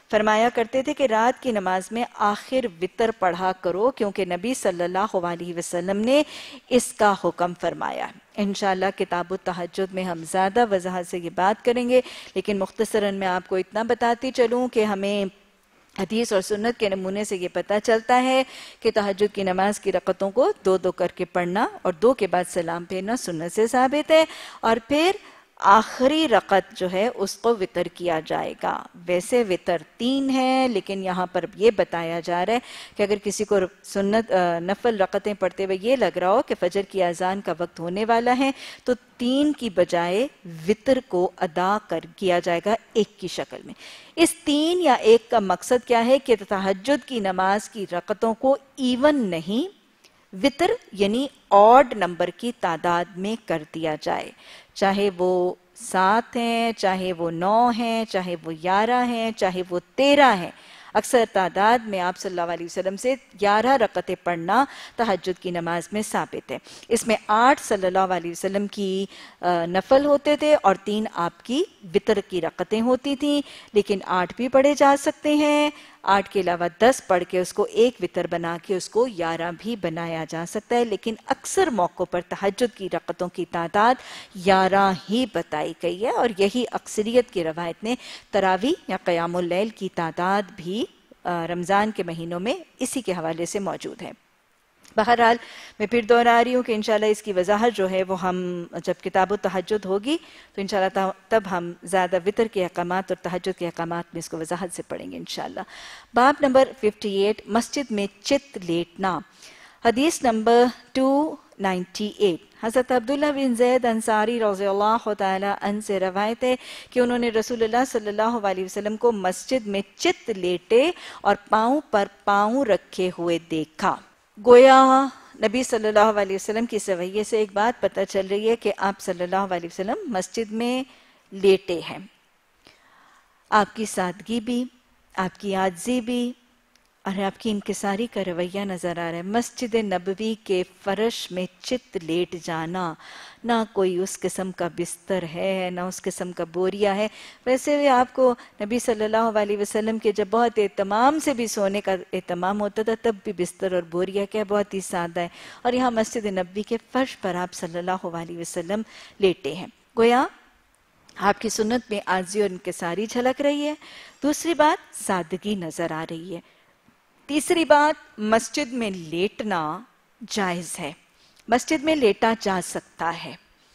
فرمایا کرتے تھے کہ رات کی نماز میں آخر وطر پڑھا کرو، کیونکہ نبی صلی اللہ علیہ وسلم نے اس کا حکم فرمایا ہے۔ انشاءاللہ کتاب التہجد میں ہم زیادہ وضاحت سے یہ بات کریں گے، لیکن مختصراً میں آپ کو اتنا بتاتی چلوں کہ ہمیں حدیث اور سنت کے نمونے سے یہ پتہ چلتا ہے کہ تہجد کی نماز کی رکعتوں کو دو دو کر کے پڑھنا اور دو کے بعد سلام پھیرنا سنت سے ثابت ہے، اور پھر آخری رکعت جو ہے اس کو وطر کیا جائے گا۔ ویسے وطر تین ہے، لیکن یہاں پر یہ بتایا جا رہا ہے کہ اگر کسی کو سنت نفل رکعتیں پڑھتے ہوئے یہ لگ رہا ہو کہ فجر کی اذان کا وقت ہونے والا ہے تو تین کی بجائے وطر کو ادا کر کیا جائے گا ایک کی شکل میں۔ اس تین یا ایک کا مقصد کیا ہے کہ تہجد کی نماز کی رکعتوں کو ایون نہیں، وطر یعنی آڈ نمبر کی تعداد میں کر دیا جائے، چاہے وہ سات ہیں، چاہے وہ نو ہیں، چاہے وہ گیارہ ہیں، چاہے وہ تیرہ ہیں۔ اکثر تعداد میں آپ صلی اللہ علیہ وسلم سے گیارہ رکعتیں پڑھنا تہجد کی نماز میں ثابت ہے۔ اس میں آٹھ صلی اللہ علیہ وسلم کی نفل ہوتے تھے اور تین آپ کی وطر کی رکعتیں ہوتی تھیں، لیکن آٹھ بھی پڑھے جا سکتے ہیں، آٹھ کے علاوہ دس پڑھ کے اس کو ایک وطر بنا کے اس کو گیارہ بھی بنایا جا سکتا ہے، لیکن اکثر موقعوں پر تہجد کی رکعتوں کی تعداد گیارہ ہی بتائی گئی ہے، اور یہی اکثریت کی روایت نے تراویح یا قیام اللیل کی تعداد بھی رمضان کے مہینوں میں اسی کے حوالے سے موجود ہے۔ بہرحال میں پھر دہرا رہی ہوں کہ انشاءاللہ اس کی وضاحت جو ہے وہ ہم جب کتاب التہجد ہوگی تو انشاءاللہ تب ہم زیادہ وطر کے احکامات اور تہجد کے احکامات میں اس کو وضاحت سے پڑھیں گے انشاءاللہ۔ باب نمبر اٹھاون، مسجد میں چت لیٹنا۔ حدیث نمبر دو سو اٹھانوے، حضرت عبداللہ بن زید انصاری رضی اللہ تعالی عنہ سے روایت ہے کہ انہوں نے رسول اللہ صلی اللہ علیہ وسلم کو مسجد میں چت لیٹے اور پاؤں پر پاؤں رکھے ہوئے دیکھا۔ گویا نبی صلی اللہ علیہ وسلم کی رویے سے ایک بات پتہ چل رہی ہے کہ آپ صلی اللہ علیہ وسلم مسجد میں لیٹے ہیں۔ آپ کی سادگی بھی، آپ کی عاجزی بھی اور آپ کی انکساری کا رویہ نظر آ رہا ہے۔ مسجد نبوی کے فرش میں چت لیٹ جانا، نہ کوئی اس قسم کا بستر ہے، نہ اس قسم کا بوریا ہے۔ ویسے بھی آپ کو نبی صلی اللہ علیہ وسلم کے جب بہت اہتمام سے بھی سونے کا اہتمام ہوتا تھا تب بھی بستر اور بوریا کیا بہت ہی سادہ ہے، اور یہاں مسجد نبوی کے فرش پر آپ صلی اللہ علیہ وسلم لیٹے ہیں۔ گویا آپ کی سنت میں عاجزی اور انکساری جھلک رہی ہے۔ دوسری بات سادگی نظر آ رہی ہے۔ تیسری بات مسجد میں لیٹنا جائز ہے، مسجد میں لیٹا جا سکتا ہے۔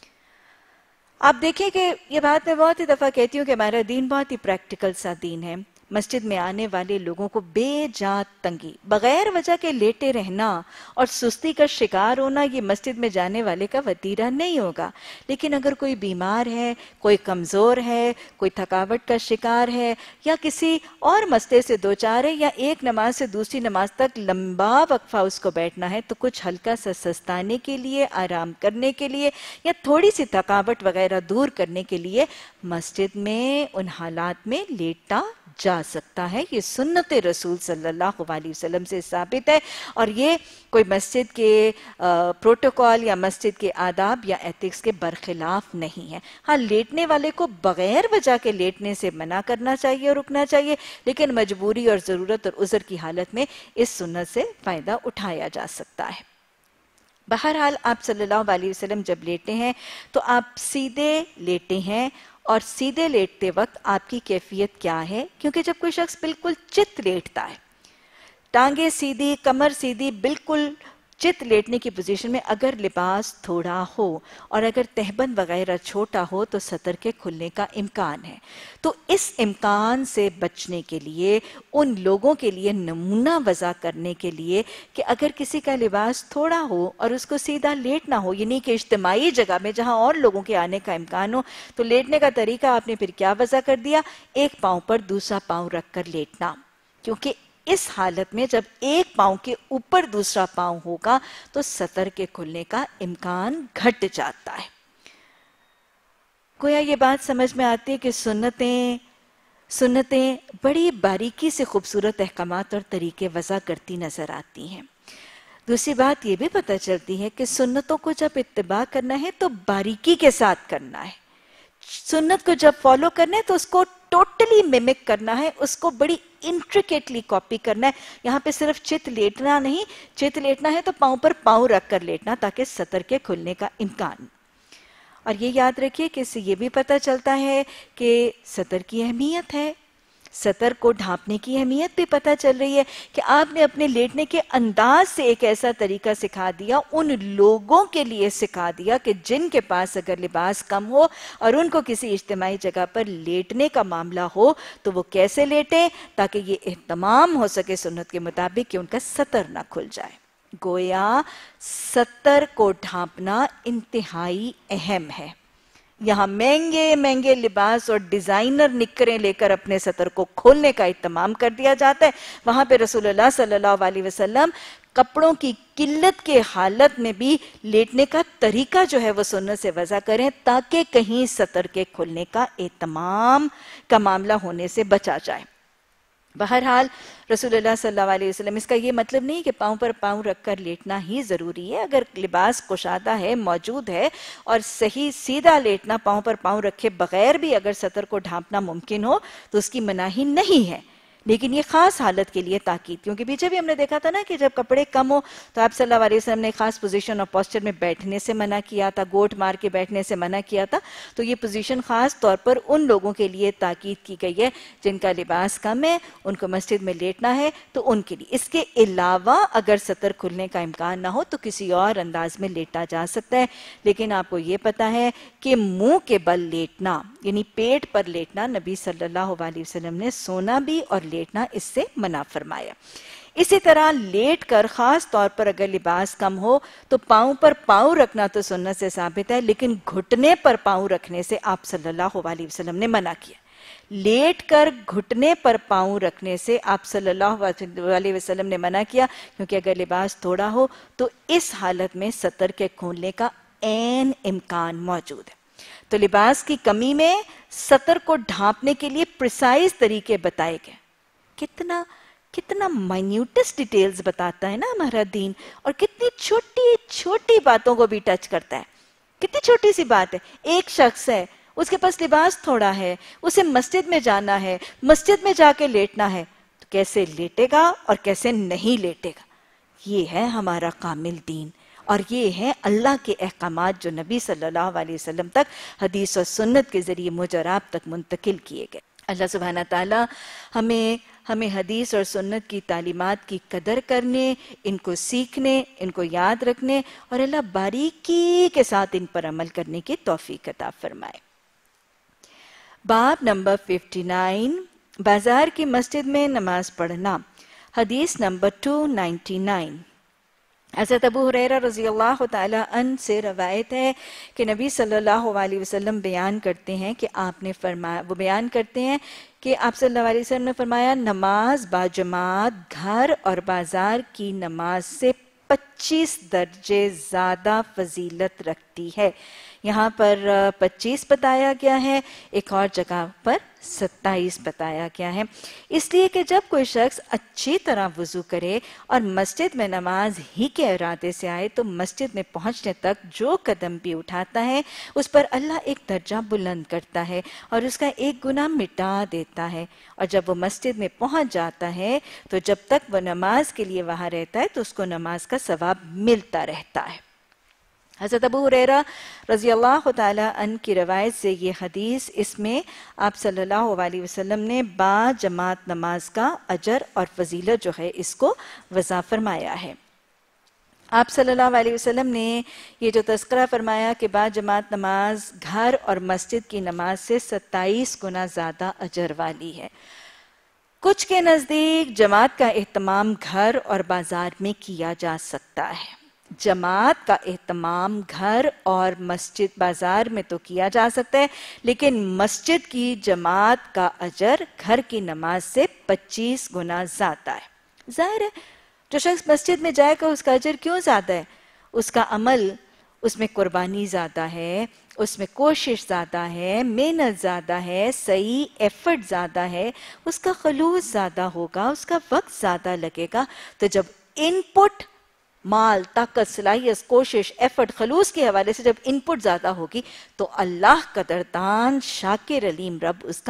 آپ دیکھیں کہ یہ بات میں بہت ہی دفعہ کہتی ہوں کہ ہمارا دین بہت ہی پریکٹیکل سا دین ہے۔ مسجد میں آنے والے لوگوں کو بے جا تنگی، بغیر وجہ کے لیٹے رہنا اور سستی کا شکار ہونا یہ مسجد میں جانے والے کا وتیرہ نہیں ہوگا۔ لیکن اگر کوئی بیمار ہے، کوئی کمزور ہے، کوئی تھکاوٹ کا شکار ہے، یا کسی اور مسئلے سے دوچار ہے، یا ایک نماز سے دوسری نماز تک لمبا وقفہ اس کو بیٹھنا ہے، تو کچھ ہلکا سا سستانے کے لیے، آرام کرنے کے لیے، یا تھوڑی سی تھکاوٹ وغیرہ دور کرنے کے لیے مسجد میں ان حالات میں لیٹا جا سکتا ہے۔ یہ سنت رسول صلی اللہ علیہ وسلم سے ثابت ہے، اور یہ کوئی مسجد کے پروٹوکول یا مسجد کے آداب یا ایتھکس کے برخلاف نہیں ہے۔ ہاں، لیٹنے والے کو بغیر وجہ کے لیٹنے سے منع کرنا چاہیے اور رکنا چاہیے، لیکن مجبوری اور ضرورت اور عذر کی حالت میں اس سنت سے فائدہ اٹھایا جا سکتا ہے۔ بہرحال آپ صلی اللہ علیہ وسلم جب لیٹے ہیں تو آپ سیدھے لیٹے ہیں، اور سیدھے لیٹتے وقت آپ کی کیفیت کیا ہے؟ کیونکہ جب کوئی شخص بالکل چت لیٹتا ہے، ٹانگیں سیدھی، کمر سیدھی، بالکل چت لیٹنے کی پوزیشن میں، اگر لباس تھوڑا ہو اور اگر تہبند وغیرہ چھوٹا ہو تو سطر کے کھلنے کا امکان ہے۔ تو اس امکان سے بچنے کے لیے، ان لوگوں کے لیے نمونہ وضع کرنے کے لیے کہ اگر کسی کا لباس تھوڑا ہو اور اس کو سیدھا لیٹنا ہو، یعنی کہ اجتماعی جگہ میں جہاں اور لوگوں کے آنے کا امکان ہو، تو لیٹنے کا طریقہ آپ نے پھر کیا وضع کر دیا؟ ایک پاؤں پر دوسرا پاؤں رکھ کر لیٹنا، کیونکہ اس حالت میں جب ایک پاؤں کے اوپر دوسرا پاؤں ہوگا تو سطر کے کھلنے کا امکان گھٹ جاتا ہے۔ گویا یہ بات سمجھ میں آتی ہے کہ سنتیں سنتیں بڑی باریکی سے خوبصورت احکامات اور طریقے وضع کرتی نظر آتی ہیں۔ دوسری بات یہ بھی پتہ چلتی ہے کہ سنتوں کو جب اتباع کرنا ہے تو باریکی کے ساتھ کرنا ہے، سنت کو جب فالو کرنا ہے تو اس کو ٹوٹلی ممک کرنا ہے، اس کو بڑی انٹریکیٹلی کاپی کرنا ہے. یہاں پہ صرف چت لیٹنا نہیں، چت لیٹنا ہے تو پاؤں پر پاؤں رکھ کر لیٹنا تاکہ سطر کے کھلنے کا امکان. اور یہ یاد رکھیے کہ اس سے یہ بھی پتہ چلتا ہے کہ سطر کی اہمیت ہے، سطر کو ڈھانپنے کی اہمیت بھی پتہ چل رہی ہے کہ آپ نے اپنے لیٹنے کے انداز سے ایک ایسا طریقہ سکھا دیا، ان لوگوں کے لیے سکھا دیا کہ جن کے پاس اگر لباس کم ہو اور ان کو کسی اجتماعی جگہ پر لیٹنے کا معاملہ ہو تو وہ کیسے لیٹیں تاکہ یہ اہتمام ہو سکے سنت کے مطابق کہ ان کا سطر نہ کھل جائے. گویا سطر کو ڈھانپنا انتہائی اہم ہے. یہاں مہنگے مہنگے لباس اور ڈیزائنر نکریں لے کر اپنے سطر کو کھولنے کا اہتمام کر دیا جاتا ہے. وہاں پہ رسول اللہ صلی اللہ علیہ وسلم کپڑوں کی قلت کے حالت میں بھی لیٹنے کا طریقہ جو ہے وہ سنت سے وضع کریں تاکہ کہیں سطر کے کھلنے کا اہتمام کا معاملہ ہونے سے بچا جائے. بہرحال رسول اللہ صلی اللہ علیہ وسلم، اس کا یہ مطلب نہیں کہ پاؤں پر پاؤں رکھ کر لیٹنا ہی ضروری ہے. اگر لباس کشادہ ہے، موجود ہے اور صحیح سیدھا لیٹنا پاؤں پر پاؤں رکھے بغیر بھی اگر سطر کو ڈھانپنا ممکن ہو تو اس کی مناہی نہیں ہے. لیکن یہ خاص حالت کے لیے تاکید، کیونکہ پیچھے بھی ہم نے دیکھا تھا نا کہ جب کپڑے کم ہو تو آپ صلی اللہ علیہ وسلم نے خاص پوزیشن اور پوسچر میں بیٹھنے سے منع کیا تھا، گوٹ مار کے بیٹھنے سے منع کیا تھا. تو یہ پوزیشن خاص طور پر ان لوگوں کے لیے تاکید کی گئی ہے جن کا لباس کم ہے، ان کو مسجد میں لیٹنا ہے تو ان کے لیے. اس کے علاوہ اگر سطر کھلنے کا امکان نہ ہو تو کسی اور انداز میں لیٹا جا سکتا ہے. لیکن آپ کو یہ پتا ہے کہ منہ کے بل لیٹنا یعنی پیٹ پر لیٹنا نبی صلی اللہ علیہ وسلم نے سونا بھی اور لیٹنا اس سے منع فرمایا. اسی طرح لیٹ کر خاص طور پر اگر لباس کم ہو تو پاؤں پر پاؤں رکھنا تو سنت سے ثابت ہے، لیکن گھٹنے پر پاؤں رکھنے سے آپ صلی اللہ علیہ وسلم نے منع کیا. لیٹ کر گھٹنے پر پاؤں رکھنے سے آپ صلی اللہ علیہ وسلم نے منع کیا، کیونکہ اگر لباس تھوڑا ہو تو اس حالت میں سطر کے کھولنے کا عین امکان موجود ہے. تو لباس کی کمی میں سطر کو ڈھانپنے کے لیے پریسائز طریقے بتائے گئے. کتنا کتنا مائنیوٹس ڈیٹیلز بتاتا ہے نا ہمارا دین، اور کتنی چھوٹی چھوٹی باتوں کو بھی ٹچ کرتا ہے. کتنی چھوٹی سی بات ہے، ایک شخص ہے، اس کے پاس لباس تھوڑا ہے، اسے مسجد میں جانا ہے، مسجد میں جا کے لیٹنا ہے، تو کیسے لیٹے گا اور کیسے نہیں لیٹے گا. یہ ہے ہمارا کامل دین، اور یہ ہے اللہ کے احکامات جو نبی صلی اللہ علیہ وسلم تک حدیث و سنت کے ذریعے مجھ اور آپ تک منتقل کیے گئے. اللہ سبحانہ تعالیٰ ہمیں ہمیں حدیث اور سنت کی تعلیمات کی قدر کرنے، ان کو سیکھنے، ان کو یاد رکھنے اور اللہ باریکی کے ساتھ ان پر عمل کرنے کی توفیق عطا فرمائے. باب نمبر ففٹی نائن، بازار کی مسجد میں نماز پڑھنا. حدیث نمبر ٹو نائنٹی نائن. حضرت ابو ہریرہ رضی اللہ تعالیٰ عنہ سے روایت ہے کہ نبی صلی اللہ علیہ وسلم بیان کرتے ہیں کہ آپ نے فرمایا وہ بیان کرتے ہیں کہ آپ صلی اللہ علیہ وسلم نے فرمایا نماز باجماعت گھر اور بازار کی نماز سے پچیس درجے زیادہ فضیلت رکھتی ہے. یہاں پر پچیس بتایا گیا ہے، ایک اور جگہ پر ستائیس بتایا گیا ہے، اس لیے کہ جب کوئی شخص اچھی طرح وضو کرے اور مسجد میں نماز ہی کے ارادے سے آئے تو مسجد میں پہنچنے تک جو قدم بھی اٹھاتا ہے اس پر اللہ ایک درجہ بلند کرتا ہے اور اس کا ایک گناہ مٹا دیتا ہے. اور جب وہ مسجد میں پہنچ جاتا ہے تو جب تک وہ نماز کے لیے وہاں رہتا ہے تو اس کو نماز کا ثواب ملتا رہتا ہے. حضرت ابو ہریرہ رضی اللہ تعالیٰ عنہ کی روایت سے یہ حدیث، اس میں آپ صلی اللہ علیہ وسلم نے با جماعت نماز کا اجر اور فضیلت جو ہے اس کو وضع فرمایا ہے. آپ صلی اللہ علیہ وسلم نے یہ جو تذکرہ فرمایا کہ با جماعت نماز گھر اور مسجد کی نماز سے ستائیس گنا زیادہ اجر والی ہے. کچھ کے نزدیک جماعت کا اہتمام گھر اور بازار میں کیا جا سکتا ہے. جماعت کا اہتمام گھر اور مسجد بازار میں تو کیا جا سکتا ہے، لیکن مسجد کی جماعت کا اجر گھر کی نماز سے پچیس گنا زیادہ ہے. ظاہر ہے جو شخص مسجد میں جائے گا اس کا اجر کیوں زیادہ ہے؟ اس کا عمل، اس میں قربانی زیادہ ہے، اس میں کوشش زیادہ ہے، محنت زیادہ ہے، صحیح ایفرٹ زیادہ ہے، اس کا خلوص زیادہ ہوگا، اس کا وقت زیادہ لگے گا. تو جب ان پٹ مال، طاقت، صلاحیت، کوشش، ایفرٹ، خلوص کے حوالے سے جب ان پٹ زیادہ ہوگی تو اللہ قدردان شاکر علیم رب اس کا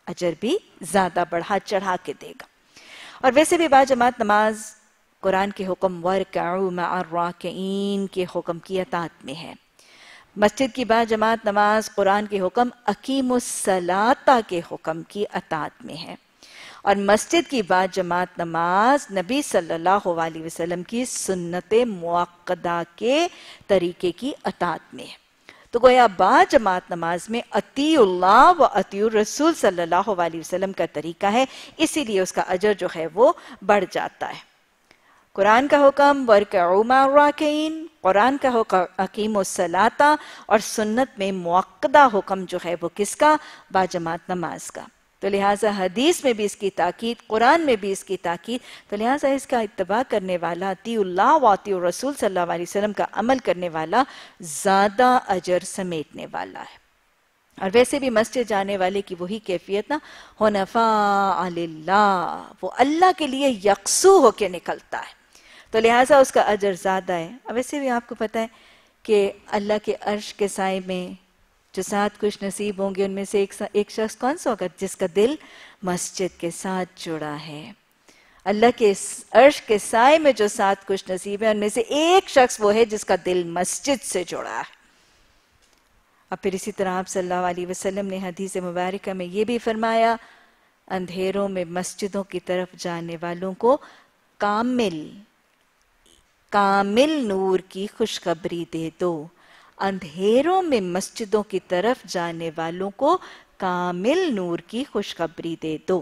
اجر بھی زیادہ بڑھا چڑھا کے دے گا۔ اور ویسے بھی باجماعت نماز قرآن کے حکم وَارْكَعُوا مَعَ الرَّاكِعِينَ کے حکم کی اطاعت میں ہے۔ مسجد کی باجماعت نماز قرآن کے حکم اقیموا الصلاۃ کے حکم کی اطاعت میں ہے، اور مسجد کی باجماعت نماز نبی صلی اللہ علیہ وسلم کی سنت مؤکدہ کے طریقے کی اطاعت میں ہے۔ تو گویا باجماعت نماز میں اطیع اللہ و اطیع الرسول صلی اللہ علیہ وسلم کا طریقہ ہے، اسی لیے اس کا اجر جو ہے وہ بڑھ جاتا ہے۔ قرآن کا حکم وَارْكَعُوا مَعَ الرَّاكِعِينَ، قرآن کا حکم اقیموا الصلاۃ، اور سنت میں مؤکدہ حکم جو ہے وہ کس کا؟ باجماعت نماز کا۔ تو لہٰذا حدیث میں بھی اس کی تاکید، قرآن میں بھی اس کی تاکید، تو لہٰذا اس کا اتباع کرنے والا، اطیع اللہ و اطیع الرسول صلی اللہ علیہ وسلم کا عمل کرنے والا زیادہ اجر سمیٹنے والا ہے۔ اور ویسے بھی مسجد جانے والے کی وہی کیفیت نا، حنفاء للہ، وہ اللہ کے لیے یکسو ہو کے نکلتا ہے، تو لہٰذا اس کا اجر زیادہ ہے۔ اب ویسے بھی آپ کو پتہ ہے کہ اللہ کے عرش کے سائے میں جو سات خوش نصیب ہوں گے، ان میں سے ایک ایک شخص کون سا ہوگا؟ جس کا دل مسجد کے ساتھ جڑا ہے۔ اللہ کے عرش کے سائے میں جو سات خوش نصیب ہیں، ان میں سے ایک شخص وہ ہے جس کا دل مسجد سے جڑا ہے۔ اب پھر اسی طرح آپ صلی اللہ علیہ وسلم نے حدیث مبارکہ میں یہ بھی فرمایا، اندھیروں میں مسجدوں کی طرف جانے والوں کو کامل کامل نور کی خوشخبری دے دو، اندھیروں میں مسجدوں کی طرف جانے والوں کو کامل نور کی خوشخبری دے دو۔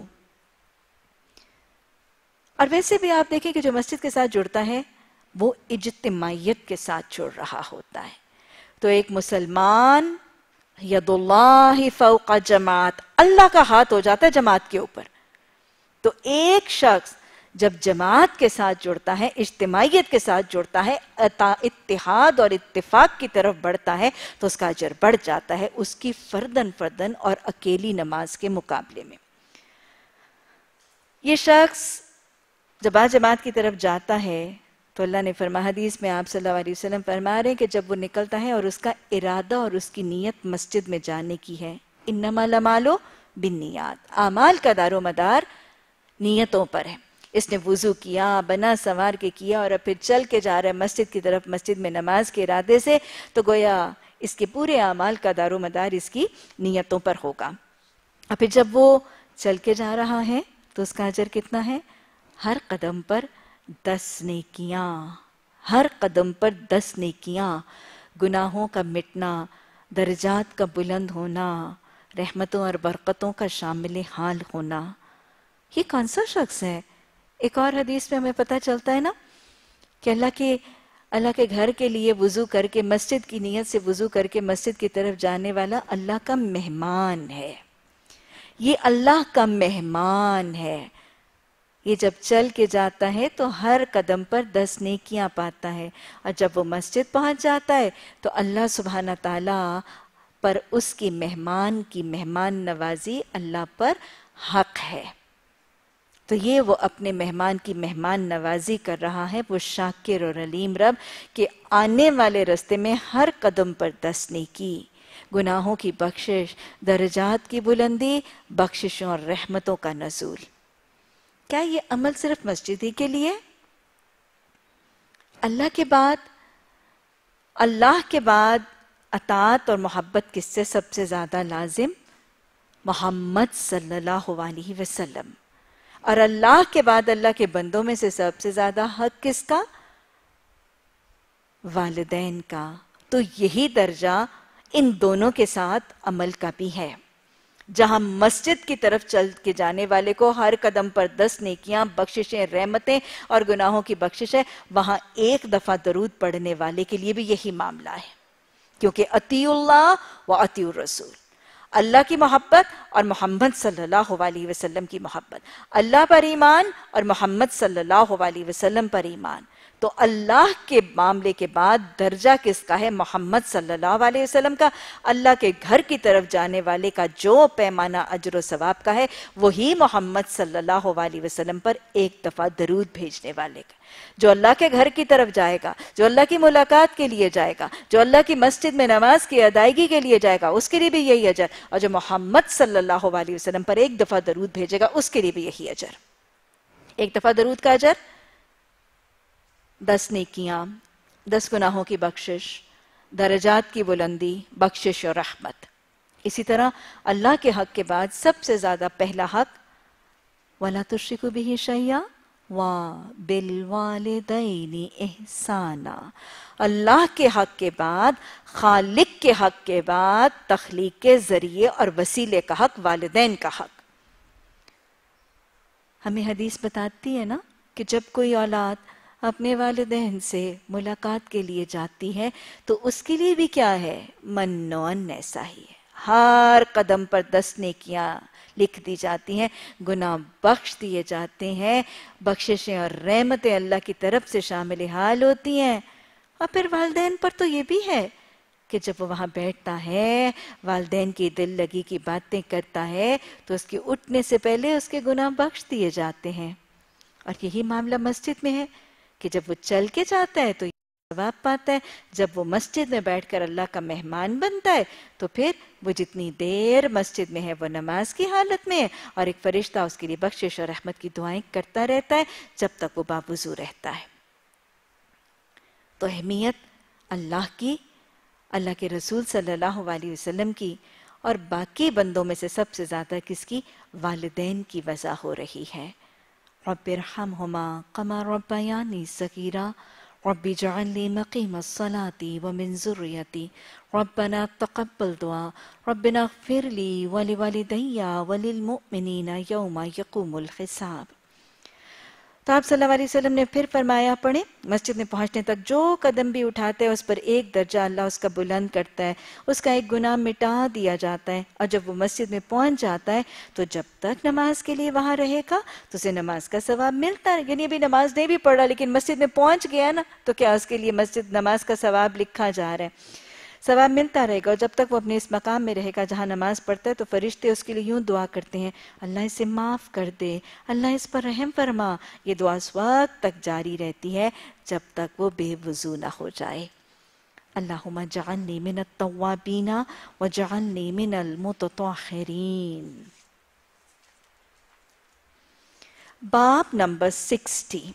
اور ویسے بھی آپ دیکھیں کہ جو مسجد کے ساتھ جڑتا ہے وہ اجتماعیت کے ساتھ جڑ رہا ہوتا ہے۔ تو ایک مسلمان ید اللہ فوق جماعت، اللہ کا ہاتھ ہو جاتا ہے جماعت کے اوپر۔ تو ایک شخص جب جماعت کے ساتھ جڑتا ہے، اجتماعیت کے ساتھ جڑتا ہے، اتحاد اور اتفاق کی طرف بڑھتا ہے، تو اس کا اجر بڑھ جاتا ہے اس کی فردن فردن اور اکیلی نماز کے مقابلے میں۔ یہ شخص جب آ جماعت کی طرف جاتا ہے تو اللہ نے فرمایا، حدیث میں آپ صلی اللہ علیہ وسلم فرما رہے ہیں کہ جب وہ نکلتا ہے اور اس کا ارادہ اور اس کی نیت مسجد میں جانے کی ہے، انما الاعمال بالنیات، اعمال کا دار و مدار نیتوں پر ہے۔ اس نے وضو کیا، بنا سنوار کے کیا، اور اب پھر چل کے جا رہا ہے مسجد کی طرف، مسجد میں نماز کے ارادے سے، تو گویا اس کے پورے اعمال کا دار و مدار اس کی نیتوں پر ہوگا۔ اور پھر جب وہ چل کے جا رہا ہے تو اس کا اجر کتنا ہے؟ ہر قدم پر دس نیکیاں، ہر قدم پر دس نیکیاں، گناہوں کا مٹنا، درجات کا بلند ہونا، رحمتوں اور برکتوں کا شامل حال ہونا۔ یہ کون سا شخص ہے؟ ایک اور حدیث میں ہمیں پتہ چلتا ہے نا کہ اللہ کے اللہ کے گھر کے لیے وضو کر کے، مسجد کی نیت سے وضو کر کے مسجد کی طرف جانے والا اللہ کا مہمان ہے۔ یہ اللہ کا مہمان ہے۔ یہ جب چل کے جاتا ہے تو ہر قدم پر دس نیکیاں پاتا ہے، اور جب وہ مسجد پہنچ جاتا ہے تو اللہ سبحانہ تعالیٰ پر اس کی مہمان کی مہمان نوازی اللہ پر حق ہے۔ تو یہ وہ اپنے مہمان کی مہمان نوازی کر رہا ہے، وہ شاکر اور علیم رب، کہ آنے والے رستے میں ہر قدم پر دس نیکی، گناہوں کی بخشش، درجات کی بلندی، بخششوں اور رحمتوں کا نزول۔ کیا یہ عمل صرف مسجد ہی کے لیے؟ اللہ کے بعد اللہ کے بعد اطاعت اور محبت کس سے سب سے زیادہ لازم؟ محمد صلی اللہ علیہ وسلم۔ اور اللہ کے بعد اللہ کے بندوں میں سے سب سے زیادہ حق کس کا؟ والدین کا۔ تو یہی درجہ ان دونوں کے ساتھ عمل کا بھی ہے۔ جہاں مسجد کی طرف چل کے جانے والے کو ہر قدم پر دس نیکیاں، بخششیں، رحمتیں اور گناہوں کی بخشش ہے، وہاں ایک دفعہ درود پڑھنے والے کے لیے بھی یہی معاملہ ہے، کیونکہ اطیع اللہ و اطیع الرسول، اللہ کی محبت اور محمد صلی اللہ علیہ وسلم کی محبت، اللہ پر ایمان اور محمد صلی اللہ علیہ وسلم پر ایمان۔ تو اللہ کے معاملے کے بعد درجہ کس کا ہے؟ محمد صلی اللہ علیہ وسلم کا. اللہ کے گھر کی طرف جانے والے کا جو پیمانہ اجر و ثواب کا ہے وہی محمد صلی اللہ علیہ وسلم پر ایک دفعہ درود بھیجنے والے کا. جو اللہ کے گھر کی طرف جائے گا، جو اللہ کی ملاقات کے لیے جائے گا، جو اللہ کی مسجد میں نماز کی ادائیگی کے لیے جائے گا، اس کے لیے بھی یہی اجر. اور جو محمد صلی اللہ علیہ وسلم پر ایک دفعہ درود بھیجے گا اس کے لیے بھی یہی اجر. ایک دفعہ درود کا اجر دس نیکیاں، دس گناہوں کی بخشش، درجات کی بلندی، بخشش اور رحمت. اسی طرح اللہ کے حق کے بعد سب سے زیادہ پہلا حق وَلَا تُشْرِكُوا بِهِ شَيْئًا وَبِالْوَالِدَيْنِ إِحْسَانًا. اللہ کے حق کے بعد، خالق کے حق کے بعد، تخلیق کے ذریعے اور وسیلے کا حق، والدین کا حق. ہمیں حدیث بتاتی ہے نا کہ جب کوئی اولاد اپنے والدین سے ملاقات کے لیے جاتی ہے تو اس کے لیے بھی کیا ہے؟ من و ان ایسا ہی ہے. ہر قدم پر دس نیکیاں لکھ دی جاتی ہیں، گناہ بخش دیے جاتے ہیں، بخششیں اور رحمتیں اللہ کی طرف سے شامل حال ہوتی ہیں. اور پھر والدین پر تو یہ بھی ہے کہ جب وہ وہاں بیٹھتا ہے، والدین کی دل لگی کی باتیں کرتا ہے تو اس کے اٹھنے سے پہلے اس کے گناہ بخش دیے جاتے ہیں. اور یہی معاملہ مسجد میں ہے کہ جب وہ چل کے جاتا ہے تو ثواب پاتا ہے، جب وہ مسجد میں بیٹھ کر اللہ کا مہمان بنتا ہے تو پھر وہ جتنی دیر مسجد میں ہے وہ نماز کی حالت میں ہے اور ایک فرشتہ اس کے لیے بخشش اور رحمت کی دعائیں کرتا رہتا ہے جب تک وہ باوضو رہتا ہے. تو اہمیت اللہ کی، اللہ کے رسول صلی اللہ علیہ وسلم کی اور باقی بندوں میں سے سب سے زیادہ کس کی؟ والدین کی وضع ہو رہی ہے. رب ارحمہما کما ربیانی صغیرا رب اجعل لی مقیم الصلاۃ ومن ذریتی ربنا تقبل دعا ربنا اغفر لی ولوالدی وللمؤمنین یوم یقوم الحساب. تو آپ صلی اللہ علیہ وسلم نے پھر فرمایا پڑھیں، مسجد میں پہنچنے تک جو قدم بھی اٹھاتے ہیں اس پر ایک درجہ اللہ اس کا بلند کرتا ہے، اس کا ایک گناہ مٹا دیا جاتا ہے. اور جب وہ مسجد میں پہنچ جاتا ہے تو جب تک نماز کے لیے وہاں رہے گا تو اسے نماز کا ثواب ملتا ہے. یعنی ابھی نماز نہیں بھی پڑھ رہا لیکن مسجد میں پہنچ گیا نا تو کیا اس کے لیے مسجد نماز کا ثواب لکھا جا رہا ہے، ثواب ملتا رہے گا. اور جب تک وہ اپنے اس مقام میں رہے گا جہاں نماز پڑھتا ہے تو فرشتے اس کے لیے یوں دعا کرتے ہیں، اللہ اسے معاف کر دے، اللہ اس پر رحم فرما. یہ دعا اس وقت تک جاری رہتی ہے جب تک وہ بے وضو نہ ہو جائے. اللہم اجعلنی من التوابین وجعلنی من المتطہرین. باب نمبر سکسٹی،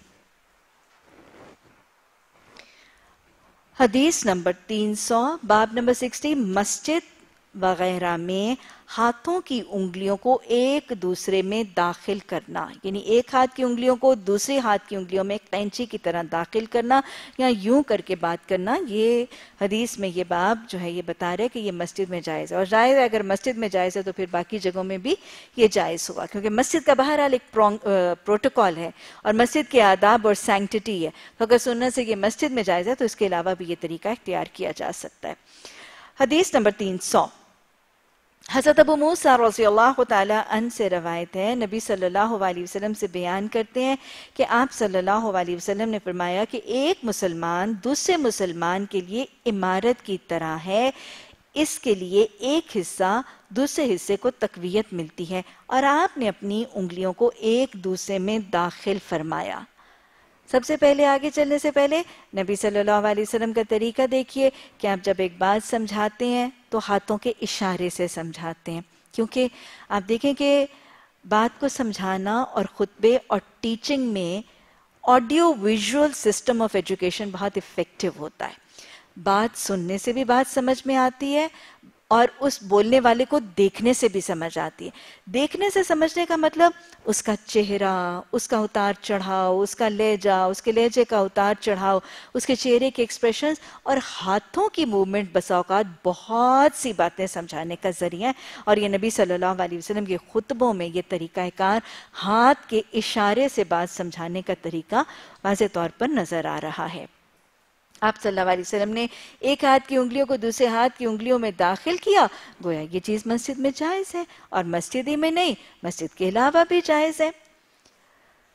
حدیث نمبر تین سو. باب نمبر سکسٹی، مسجد وغیرہ میں ہاتھوں کی انگلیوں کو ایک دوسرے میں داخل کرنا، یعنی ایک ہاتھ کی انگلیوں کو دوسرے ہاتھ کی انگلیوں میں ایک قینچی کی طرح داخل کرنا یا یوں کر کے بات کرنا. یہ حدیث میں یہ باب جو ہے یہ بتا رہے کہ یہ مسجد میں جائز ہے. اور جائز ہے، اگر مسجد میں جائز ہے تو پھر باقی جگہوں میں بھی یہ جائز ہوا، کیونکہ مسجد کا بہرحال ایک پروٹوکول ہے اور مسجد کے آداب اور سینکٹٹی ہے. تو اگر سننے سے یہ مسجد میں جائز ہے تو اس کے علاوہ بھی یہ طریقہ اختیار کیا جا سکتا ہے. حدیث نمبر تین سو، حضرت ابو موسیٰ رضی اللہ تعالی عنہ سے روایت ہے، نبی صلی اللہ علیہ وسلم سے بیان کرتے ہیں کہ آپ صلی اللہ علیہ وسلم نے فرمایا کہ ایک مسلمان دوسرے مسلمان کے لیے عمارت کی طرح ہے، اس کے لیے ایک حصہ دوسرے حصے کو تقویت ملتی ہے. اور آپ نے اپنی انگلیوں کو ایک دوسرے میں داخل فرمایا. سب سے پہلے آگے چلنے سے پہلے نبی صلی اللہ علیہ وسلم کا طریقہ دیکھیے کہ آپ جب ایک بات سمجھاتے ہیں تو ہاتھوں کے اشارے سے سمجھاتے ہیں، کیونکہ آپ دیکھیں کہ بات کو سمجھانا اور خطبے اور ٹیچنگ میں audio visual system of education بہت افیکٹو ہوتا ہے. بات سننے سے بھی بات سمجھ میں آتی ہے اور اس بولنے والے کو دیکھنے سے بھی سمجھ آتی ہے. دیکھنے سے سمجھنے کا مطلب اس کا چہرہ، اس کا اتار چڑھاؤ، اس کا لہجہ، اس کے لہجے کا اتار چڑھاؤ، اس کے چہرے کے ایکسپریشنز اور ہاتھوں کی موومنٹ بسا اوقات بہت سی باتیں سمجھانے کا ذریعہ ہے. اور یہ نبی صلی اللہ علیہ وسلم کے خطبوں میں یہ طریقہ کار، ہاتھ کے اشارے سے بات سمجھانے کا طریقہ واضح طور پر نظر آ رہا ہے. آپ صلی اللہ علیہ وسلم نے ایک ہاتھ کی انگلیوں کو دوسرے ہاتھ کی انگلیوں میں داخل کیا. گویا یہ چیز مسجد میں جائز ہے، اور مسجد ہی میں نہیں، مسجد کے علاوہ بھی جائز ہے.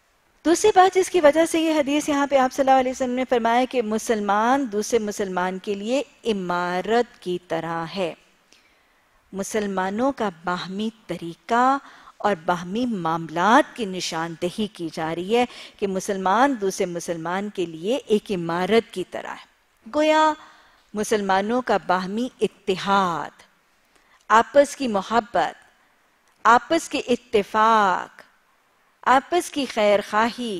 دوسری بات جس کی وجہ سے یہ حدیث یہاں پہ آپ صلی اللہ علیہ وسلم نے فرمایا کہ مسلمان دوسرے مسلمان کے لیے عمارت کی طرح ہے. مسلمانوں کا باہمی طریقہ اور باہمی معاملات کی نشاندہی کی جا رہی ہے کہ مسلمان دوسرے مسلمان کے لیے ایک عمارت کی طرح ہے. گویا مسلمانوں کا باہمی اتحاد، آپس کی محبت، آپس کے اتفاق، آپس کی خیر خواہی،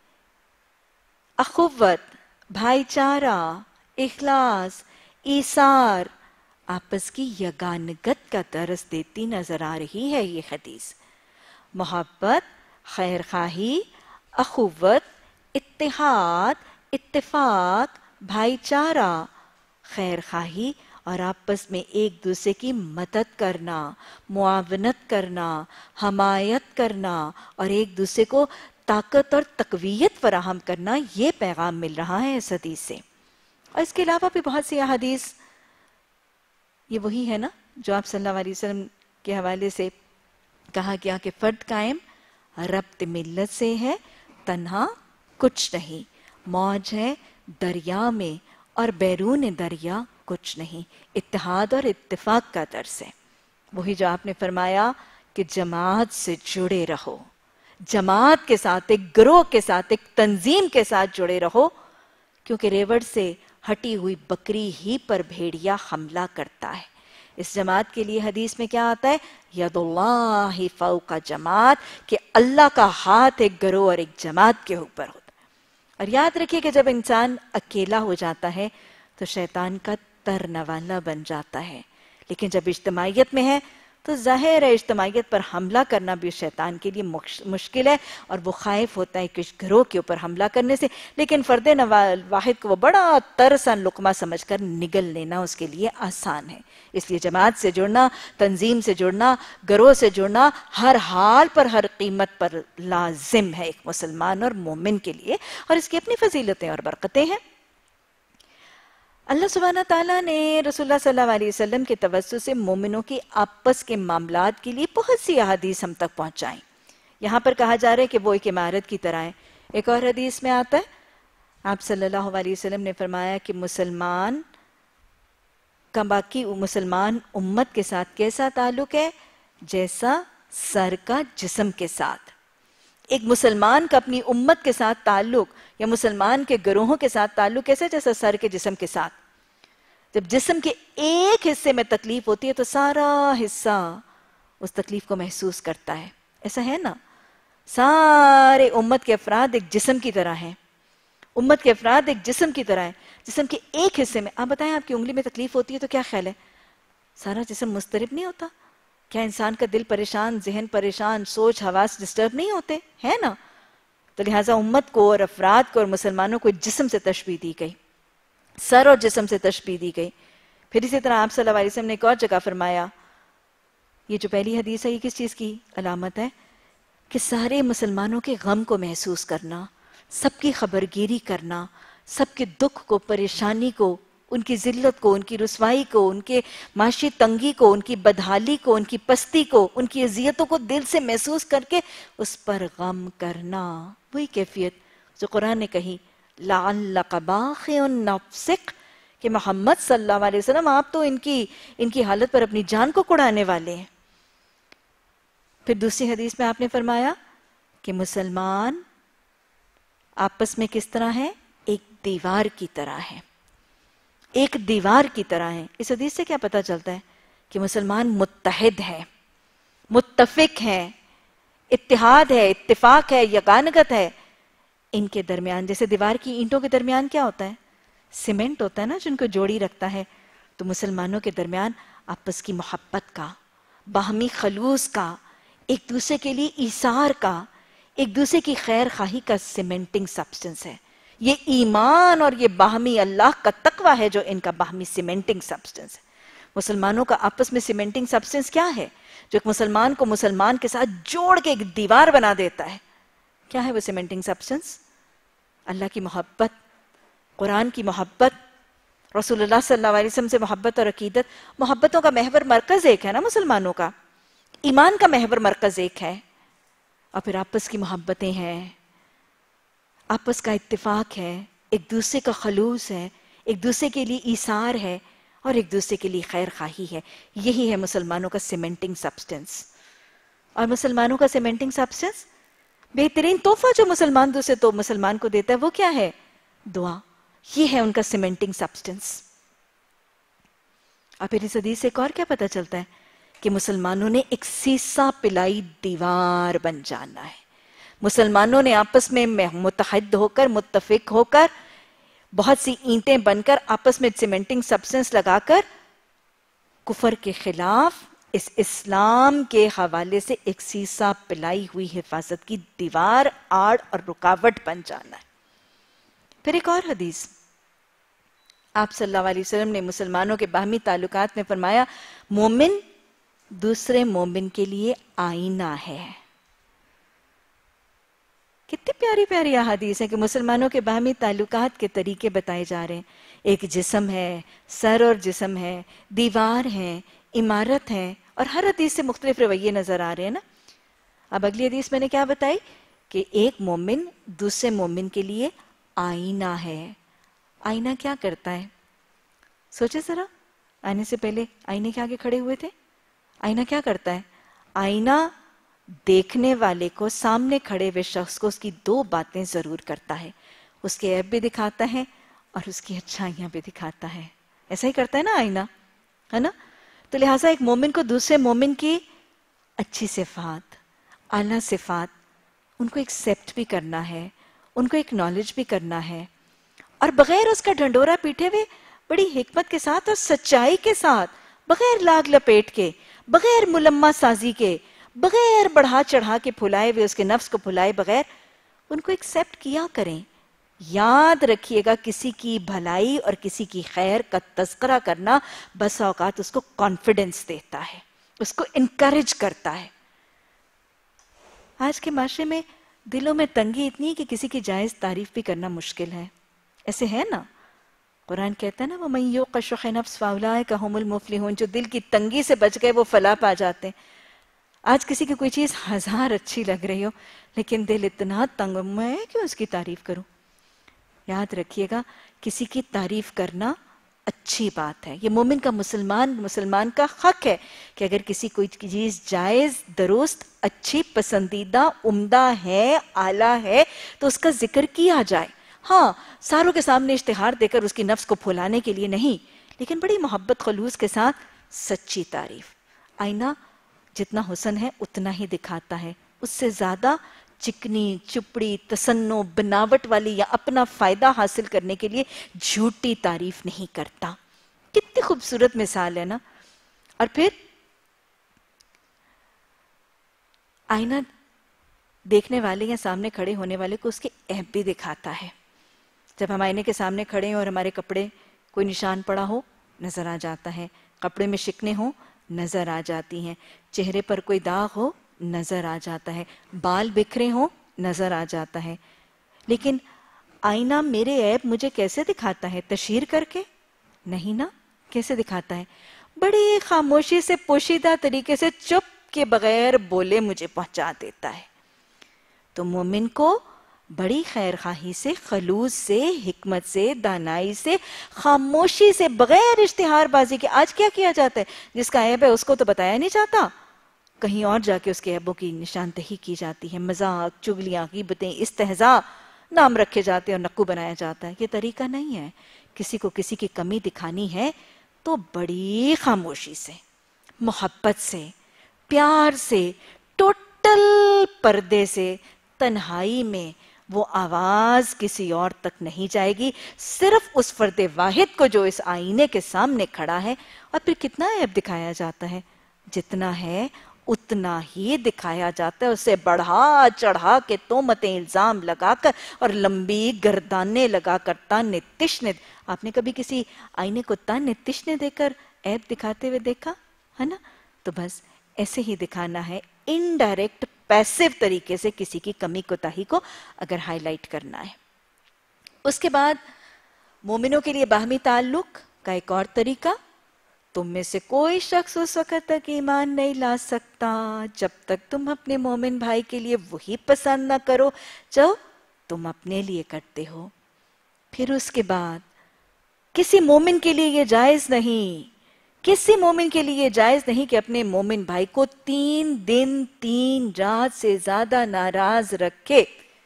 اخوت، بھائی چارہ، اخلاص، ایثار، آپس کی یگانگت کا درس دیتی نظر آ رہی ہے یہ حدیث. محبت، خیر خواہی، اخوت، اتحاد، اتفاق، بھائی چارہ، خیر خواہی اور آپس میں ایک دوسرے کی مدد کرنا، معاونت کرنا، حمایت کرنا اور ایک دوسرے کو طاقت اور تقویت فراہم کرنا، یہ پیغام مل رہا ہے اس حدیث سے. اور اس کے علاوہ بھی بہت سی احادیث، یہ وہی ہے نا جو آپ صلی اللہ علیہ وسلم کے حوالے سے کہا گیا کہ فرد قائم ربط ملت سے ہے، تنہا کچھ نہیں، موج ہے دریا میں اور بیرون دریا کچھ نہیں. اتحاد اور اتفاق کا درس ہے. وہی جو آپ نے فرمایا کہ جماعت سے جڑے رہو، جماعت کے ساتھ، ایک گروہ کے ساتھ، ایک تنظیم کے ساتھ جڑے رہو، کیونکہ ریوڑ سے ہٹی ہوئی بکری ہی پر بھیڑیا حملہ کرتا ہے. اس جماعت کے لیے حدیث میں کیا آتا ہے؟ ید اللہ فوق جماعت، کہ اللہ کا ہاتھ ایک گروہ اور ایک جماعت کے اوپر ہوتا ہے. اور یاد رکھیے کہ جب انسان اکیلا ہو جاتا ہے تو شیطان کا ترنوالا بن جاتا ہے، لیکن جب اجتماعیت میں ہے تو ظاہر ہے اجتماعیت پر حملہ کرنا بھی شیطان کے لیے مشکل ہے، اور وہ خائف ہوتا ہے کہ اس گروہ کے اوپر حملہ کرنے سے، لیکن فرد واحد کو وہ بڑا ترسا لقمہ سمجھ کر نگل لینا اس کے لیے آسان ہے. اس لیے جماعت سے جڑنا، تنظیم سے جڑنا، گروہ سے جڑنا ہر حال پر، ہر قیمت پر لازم ہے ایک مسلمان اور مومن کے لیے، اور اس کی اپنی فضیلتیں اور برکتیں ہیں. اللہ سبحانہ تعالیٰ نے رسول اللہ صلی اللہ علیہ وسلم کے توسط سے مومنوں کی آپس کے معاملات کے لیے بہت سی احادیث ہم تک پہنچائیں. یہاں پر کہا جا رہا ہے کہ وہ ایک عمارت کی طرح ہے. ایک اور حدیث میں آتا ہے، آپ صلی اللہ علیہ وسلم نے فرمایا کہ مسلمان کا باقی مسلمان امت کے ساتھ کیسا تعلق ہے؟ جیسا سر کا جسم کے ساتھ. ایک مسلمان کا اپنی امت کے ساتھ تعلق یا مسلمان کے گروہوں کے ساتھ تعلق کیسے؟ جیسا سر کے جسم کے ساتھ. جب جسم کے ایک حصے میں تکلیف ہوتی ہے تو سارا حصہ اس تکلیف کو محسوس کرتا ہے. ایسا ہے نا؟ سارے امت کے افراد ایک جسم کی طرح ہیں. امت کے افراد ایک جسم کی طرح ہیں. جسم کے ایک حصے میں، آپ بتائیں آپ کی انگلی میں تکلیف ہوتی ہے تو کیا خیال ہے؟ سارا جسم مضطرب نہیں ہوتا؟ کیا انسان کا دل پریشان، ذہن پریشان، سوچ حواس ڈسٹرب نہیں ہوتے؟ ہے نا؟ تو لہٰذا امت کو اور افراد کو اور مسلمانوں کو جسم سے تشبیہ دی گئی، سر اور جسم سے تشبیہ دی گئی. پھر اسی طرح آپ صلی اللہ علیہ وسلم نے ایک اور جگہ فرمایا، یہ جو پہلی حدیث ہے یہ کس چیز کی علامت ہے؟ کہ سارے مسلمانوں کے غم کو محسوس کرنا، سب کی خبرگیری کرنا، سب کے دکھ کو، پریشانی کو، ان کی ذلت کو، ان کی رسوائی کو، ان کے معاشی تنگی کو، ان کی بدحالی کو، ان کی پستی کو، ان کی اذیتوں کو دل سے محسوس کر کے اس پر غم کرنا. وہی کیفیت جو قرآن نے کہی، لَعَلَّكَ بَاخِعٌ نَفْسَكَ، کہ محمد صلی اللہ علیہ وسلم آپ تو ان کی ان کی حالت پر اپنی جان کو کڑانے والے ہیں. پھر دوسری حدیث میں آپ نے فرمایا کہ مسلمان آپس میں کس طرح ہے؟ ایک دیوار کی طرح ہے. ایک دیوار کی طرح ہے. اس حدیث سے کیا پتہ چلتا ہے؟ کہ مسلمان متحد ہے، متفق ہے، اتحاد ہے، اتفاق ہے، یگانگت ہے. ان کے درمیان جیسے دیوار کی اینٹوں کے درمیان کیا ہوتا ہے؟ سیمنٹ ہوتا ہے نا جن کو جوڑی رکھتا ہے. تو مسلمانوں کے درمیان آپس کی محبت کا، باہمی خلوص کا، ایک دوسرے کے لیے ایثار کا، ایک دوسرے کی خیر خواہی کا سیمنٹنگ سبسٹنس ہے. یہ ایمان اور یہ باہمی اللہ کا تقوی ہے جو ان کا باہمی سیمنٹنگ سبسٹنس ہے. مسلمانوں کا آپس میں سیمنٹنگ سبسٹنس کیا ہے؟ جو ایک مسلمان کو مسلمان کے ساتھ جوڑ کے ایک دیوار بنا دیتا ہے. کیا ہے وہ سیمنٹنگ سبسٹنس؟ اللہ کی محبت، قرآن کی محبت، رسول اللہ صلی اللہ علیہ وسلم سے محبت اور عقیدت. محبتوں کا محور مرکز ایک ہے نا مسلمانوں کا، ایمان کا محور مرکز ایک ہے، اور پھر آپس کی محبتیں ہیں، آپس کا اتفاق ہے، ایک دوسرے کا خلوص ہے، ایک دوسرے کے لیے ایثار ہے اور ایک دوسرے کے لیے خیر خواہی ہے. یہی ہے مسلمانوں کا سیمنٹنگ سبسٹنس. اور مسلمانوں کا سیمنٹنگ سبسٹنس، بہترین تحفہ جو مسلمان دوسرے تو مسلمان کو دیتا ہے وہ کیا ہے؟ دعا. یہ ہے ان کا سیمنٹنگ سبسٹنس. اور پھر اس حدیث سے ایک اور کیا پتہ چلتا ہے؟ کہ مسلمانوں نے ایک سیسا پلائی دیوار بن جانا ہے. مسلمانوں نے آپس میں متحد ہو کر، متفق ہو کر، بہت سی اینٹیں بن کر، آپس میں سیمنٹنگ سبسٹنس لگا کر کفر کے خلاف اس اسلام کے حوالے سے ایک سیسا پلائی ہوئی حفاظت کی دیوار، آڑ اور رکاوٹ بن جانا ہے. پھر ایک اور حدیث، آپ صلی اللہ علیہ وسلم نے مسلمانوں کے باہمی تعلقات میں فرمایا مومن دوسرے مومن کے لیے آئینہ ہے. کتنی پیاری پیاری احادیث ہیں کہ مسلمانوں کے باہمی تعلقات کے طریقے بتائے جا رہے ہیں. ایک جسم ہے، سر اور جسم ہے، دیوار ہے، عمارت ہے، اور ہر حدیث سے مختلف رویے نظر آ رہے ہیں نا. اب اگلی حدیث میں نے کیا بتائی؟ کہ ایک مومن دوسرے مومن کے لیے آئینہ ہے. آئینہ کیا کرتا ہے؟ سوچے ذرا. آئینے سے پہلے آئینے کے آگے کھڑے ہوئے تھے. آئینہ کیا کرتا ہے؟ آئینہ دیکھنے والے کو، سامنے کھڑے ہوئے شخص کو اس کی دو باتیں ضرور کرتا ہے. اس کے عیب بھی دکھاتا ہے اور اس کی اچھائیاں بھی دکھاتا ہے. ایسا ہی کرتا ہے نا آئینہ، ہے نا؟ تو لہٰذا ایک مومن کو دوسرے مومن کی اچھی صفات، اعلیٰ صفات، ان کو ایکسیپٹ بھی کرنا ہے، ان کو ایکنالج بھی کرنا ہے، اور بغیر اس کا ڈھنڈورا پیٹے ہوئے بڑی حکمت کے ساتھ اور سچائی کے ساتھ، بغیر لاگ لپیٹ کے، بغیر ملمہ سازی کے، بغیر بڑھا چڑھا کے پھلائے ہوئے، اس کے نفس کو پھلائے بغیر ان کو ایکسیپٹ کیا کریں. یاد رکھیے گا کسی کی بھلائی اور کسی کی خیر کا تذکرہ کرنا بس اوقات اس کو کانفیڈنس دیتا ہے، اس کو انکریج کرتا ہے. آج کے معاشرے میں دلوں میں تنگی اتنی ہے کہ کسی کی جائز تعریف بھی کرنا مشکل ہے. ایسے ہے نا؟ قرآن کہتا ہے نا وَمَن يُوقَ شُحَّ نَفْسِهِ فَأُولَٰئِكَ هُمُ الْمُفْلِحُونَ. جو دل کی تنگی سے بچ گئے وہ فلاح پا جاتے ہیں. آج کسی کی کوئی چیز ہزار اچھی لگ رہی ہو لیکن دل اتنا تنگ، میں کیوں اس کی تعریف کروں؟ یاد رکھیے گا کسی کی تعریف کرنا اچھی بات ہے. یہ مومن کا مسلمان مسلمان کا حق ہے کہ اگر کسی کوئی چیز جائز، درست، اچھی، پسندیدہ، عمدہ ہے، اعلیٰ ہے تو اس کا ذکر کیا جائے. ہاں، ساروں کے سامنے اشتہار دے کر اس کی نفس کو پھولانے کے لیے نہیں، لیکن بڑی محبت خلوص کے ساتھ سچی تعریف. آئینہ جتنا حسن ہے اتنا ہی دکھاتا ہے، اس سے زیادہ چکنی، چپڑی، تصنع، بناوٹ والی یا اپنا فائدہ حاصل کرنے کے لیے جھوٹی تعریف نہیں کرتا. کتنی خوبصورت مثال ہے نا. اور پھر آئینہ دیکھنے والے یا سامنے کھڑے ہونے والے کو اس کے عیب بھی دکھاتا ہے. جب ہم آئینے کے سامنے کھڑے ہیں اور ہمارے کپڑے کوئی نشان پڑا ہو نظر آ جاتا ہے، کپڑے میں شکنیں ہوں نظر آ جاتی ہیں، چہرے پر کوئی داغ ہو نظر آ جاتا ہے، بال بکھرے ہوں نظر آ جاتا ہے. لیکن آئینہ میرے عیب مجھے کیسے دکھاتا ہے؟ تشہیر کر کے نہیں نا. کیسے دکھاتا ہے؟ بڑی خاموشی سے، پوشیدہ طریقے سے، چپ کے بغیر بولے مجھے پہنچا دیتا ہے. تو مومن کو بڑی خیر خواہی سے، خلوص سے، حکمت سے، دانائی سے، خاموشی سے، بغیر اشتہار بازی کے. آج کیا کیا جاتا ہے؟ جس کا عیب ہے اس کو تو بتایا نہیں جاتا، کہیں اور جا کے اس کے عیبوں کی نشاندہی کی جاتی ہے. مذاق، چگلیاں، غیبتیں، استہزاء، نام رکھے جاتے ہیں اور نکو بنایا جاتا ہے. یہ طریقہ نہیں ہے. کسی کو کسی کی کمی دکھانی ہے تو بڑی خاموشی سے، محبت سے، پیار سے، ٹوٹل پردے سے، تنہائی میں. وہ آواز کسی اور تک نہیں جائے گی، صرف اس فرد واحد کو جو اس آئینے کے سامنے کھڑا ہے. اور پھر کتنا عیب دکھایا جاتا ہے؟ جتنا ہے اتنا ہی دکھایا جاتا ہے. اسے بڑھا چڑھا کے تہمتیں الزام لگا کر اور لمبی گردانے لگا کر تانے تشنے. آپ نے کبھی کسی آئینے کو تانے تشنے دے کر عیب دکھاتے ہوئے دیکھا ہے نا؟ تو بس ایسے ہی دکھانا ہے، انڈائریکٹ پیسو طریقے سے کسی کی کمی کوتاہی کو اگر ہائی لائٹ کرنا ہے. اس کے بعد مومنوں کے لیے باہمی تعلق کا ایک اور طریقہ، تم میں سے کوئی شخص اس وقت تک ایمان نہیں لا سکتا جب تک تم اپنے مومن بھائی کے لیے وہی پسند نہ کرو جو تم اپنے لیے کرتے ہو. پھر اس کے بعد کسی مومن کے لیے یہ جائز نہیں، کسی مومن کے لیے یہ جائز نہیں کہ اپنے مومن بھائی کو تین دن تین رات سے زیادہ ناراض رکھے.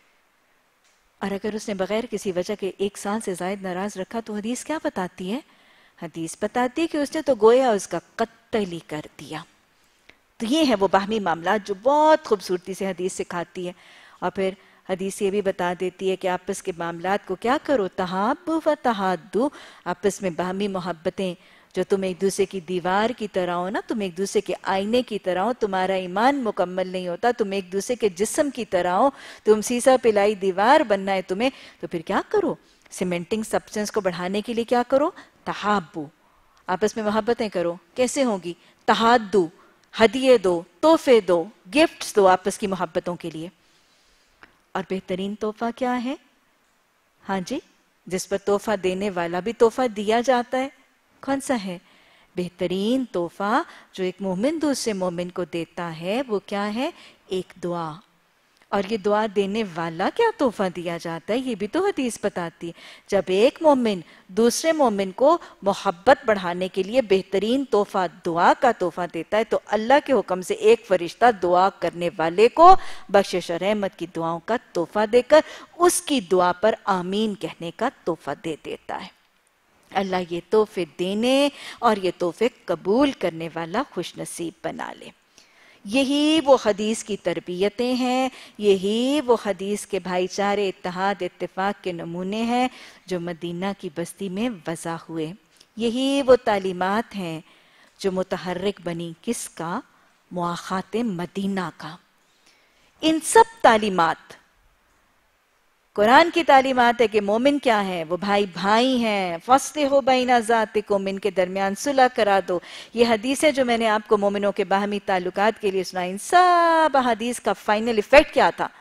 اور اگر اس نے بغیر کسی وجہ کے ایک سال سے زائد ناراض رکھا تو حدیث کیا بتاتی ہے؟ حدیث بتاتی ہے کہ اس نے تو گویا اس کا قتل ہی کر دیا. تو یہ ہے وہ باہمی معاملات جو بہت خوبصورتی سے حدیث سکھاتی ہے. اور پھر حدیث یہ بھی بتا دیتی ہے کہ آپس کے معاملات کو کیا کرو، تحابو و تحادو، آپس میں باہمی محبتیں، جو تم ایک دوسرے کی دیوار کی طرح ہو نا، تم ایک دوسرے کے آئینے کی طرح ہو. تمہارا ایمان مکمل نہیں ہوتا، تم ایک دوسرے کے جسم کی طرح ہو، تم سیسا پلائی دیوار بننا ہے تمہیں، تو پھر کیا کرو؟ سیمنٹنگ سبسٹنس کو بڑھانے کے لیے کیا کرو؟ تحابو، آپس میں محبتیں کرو. کیسے ہوں گی؟ تحادو، ہدیے دو، تحفے دو، گفٹس دو آپس کی محبتوں کے لیے. اور بہترین تحفہ کیا ہے؟ ہاں جی، جس پر تحفہ دینے والا بھی تحفہ دیا جاتا ہے، کون سا ہے؟ بہترین تحفہ جو ایک مومن دوسرے مومن کو دیتا ہے وہ کیا ہے؟ ایک دعا. اور یہ دعا دینے والا کیا تحفہ دیا جاتا ہے یہ بھی تو حدیث بتاتی ہے. جب ایک مومن دوسرے مومن کو محبت بڑھانے کے لیے بہترین تحفہ دعا کا تحفہ دیتا ہے تو اللہ کے حکم سے ایک فرشتہ دعا کرنے والے کو بخشش اور رحمت کی دعاؤں کا تحفہ دے کر اس کی دعا پر آمین کہنے کا تحفہ دے دیتا ہے. اللہ یہ تحفے دینے اور یہ تحفے قبول کرنے والا خوش نصیب بنا لے. یہی وہ حدیث کی تربیتیں ہیں، یہی وہ حدیث کے بھائی چارے، اتحاد، اتفاق کے نمونے ہیں جو مدینہ کی بستی میں وضع ہوئے. یہی وہ تعلیمات ہیں جو متحرک بنی کس کا؟ مواخات مدینہ کا. ان سب تعلیمات، قرآن کی تعلیمات ہے کہ مومن کیا ہے؟ وہ بھائی بھائی ہیں. فَاصْلِحُوا بَيْنَ ذَاتِكُمْ، ان کے درمیان صلح کرا دو. یہ حدیث ہے جو میں نے آپ کو مومنوں کے باہمی تعلقات کے لیے سنائی. ان سب حدیث کا فائنل ایفیکٹ کیا تھا؟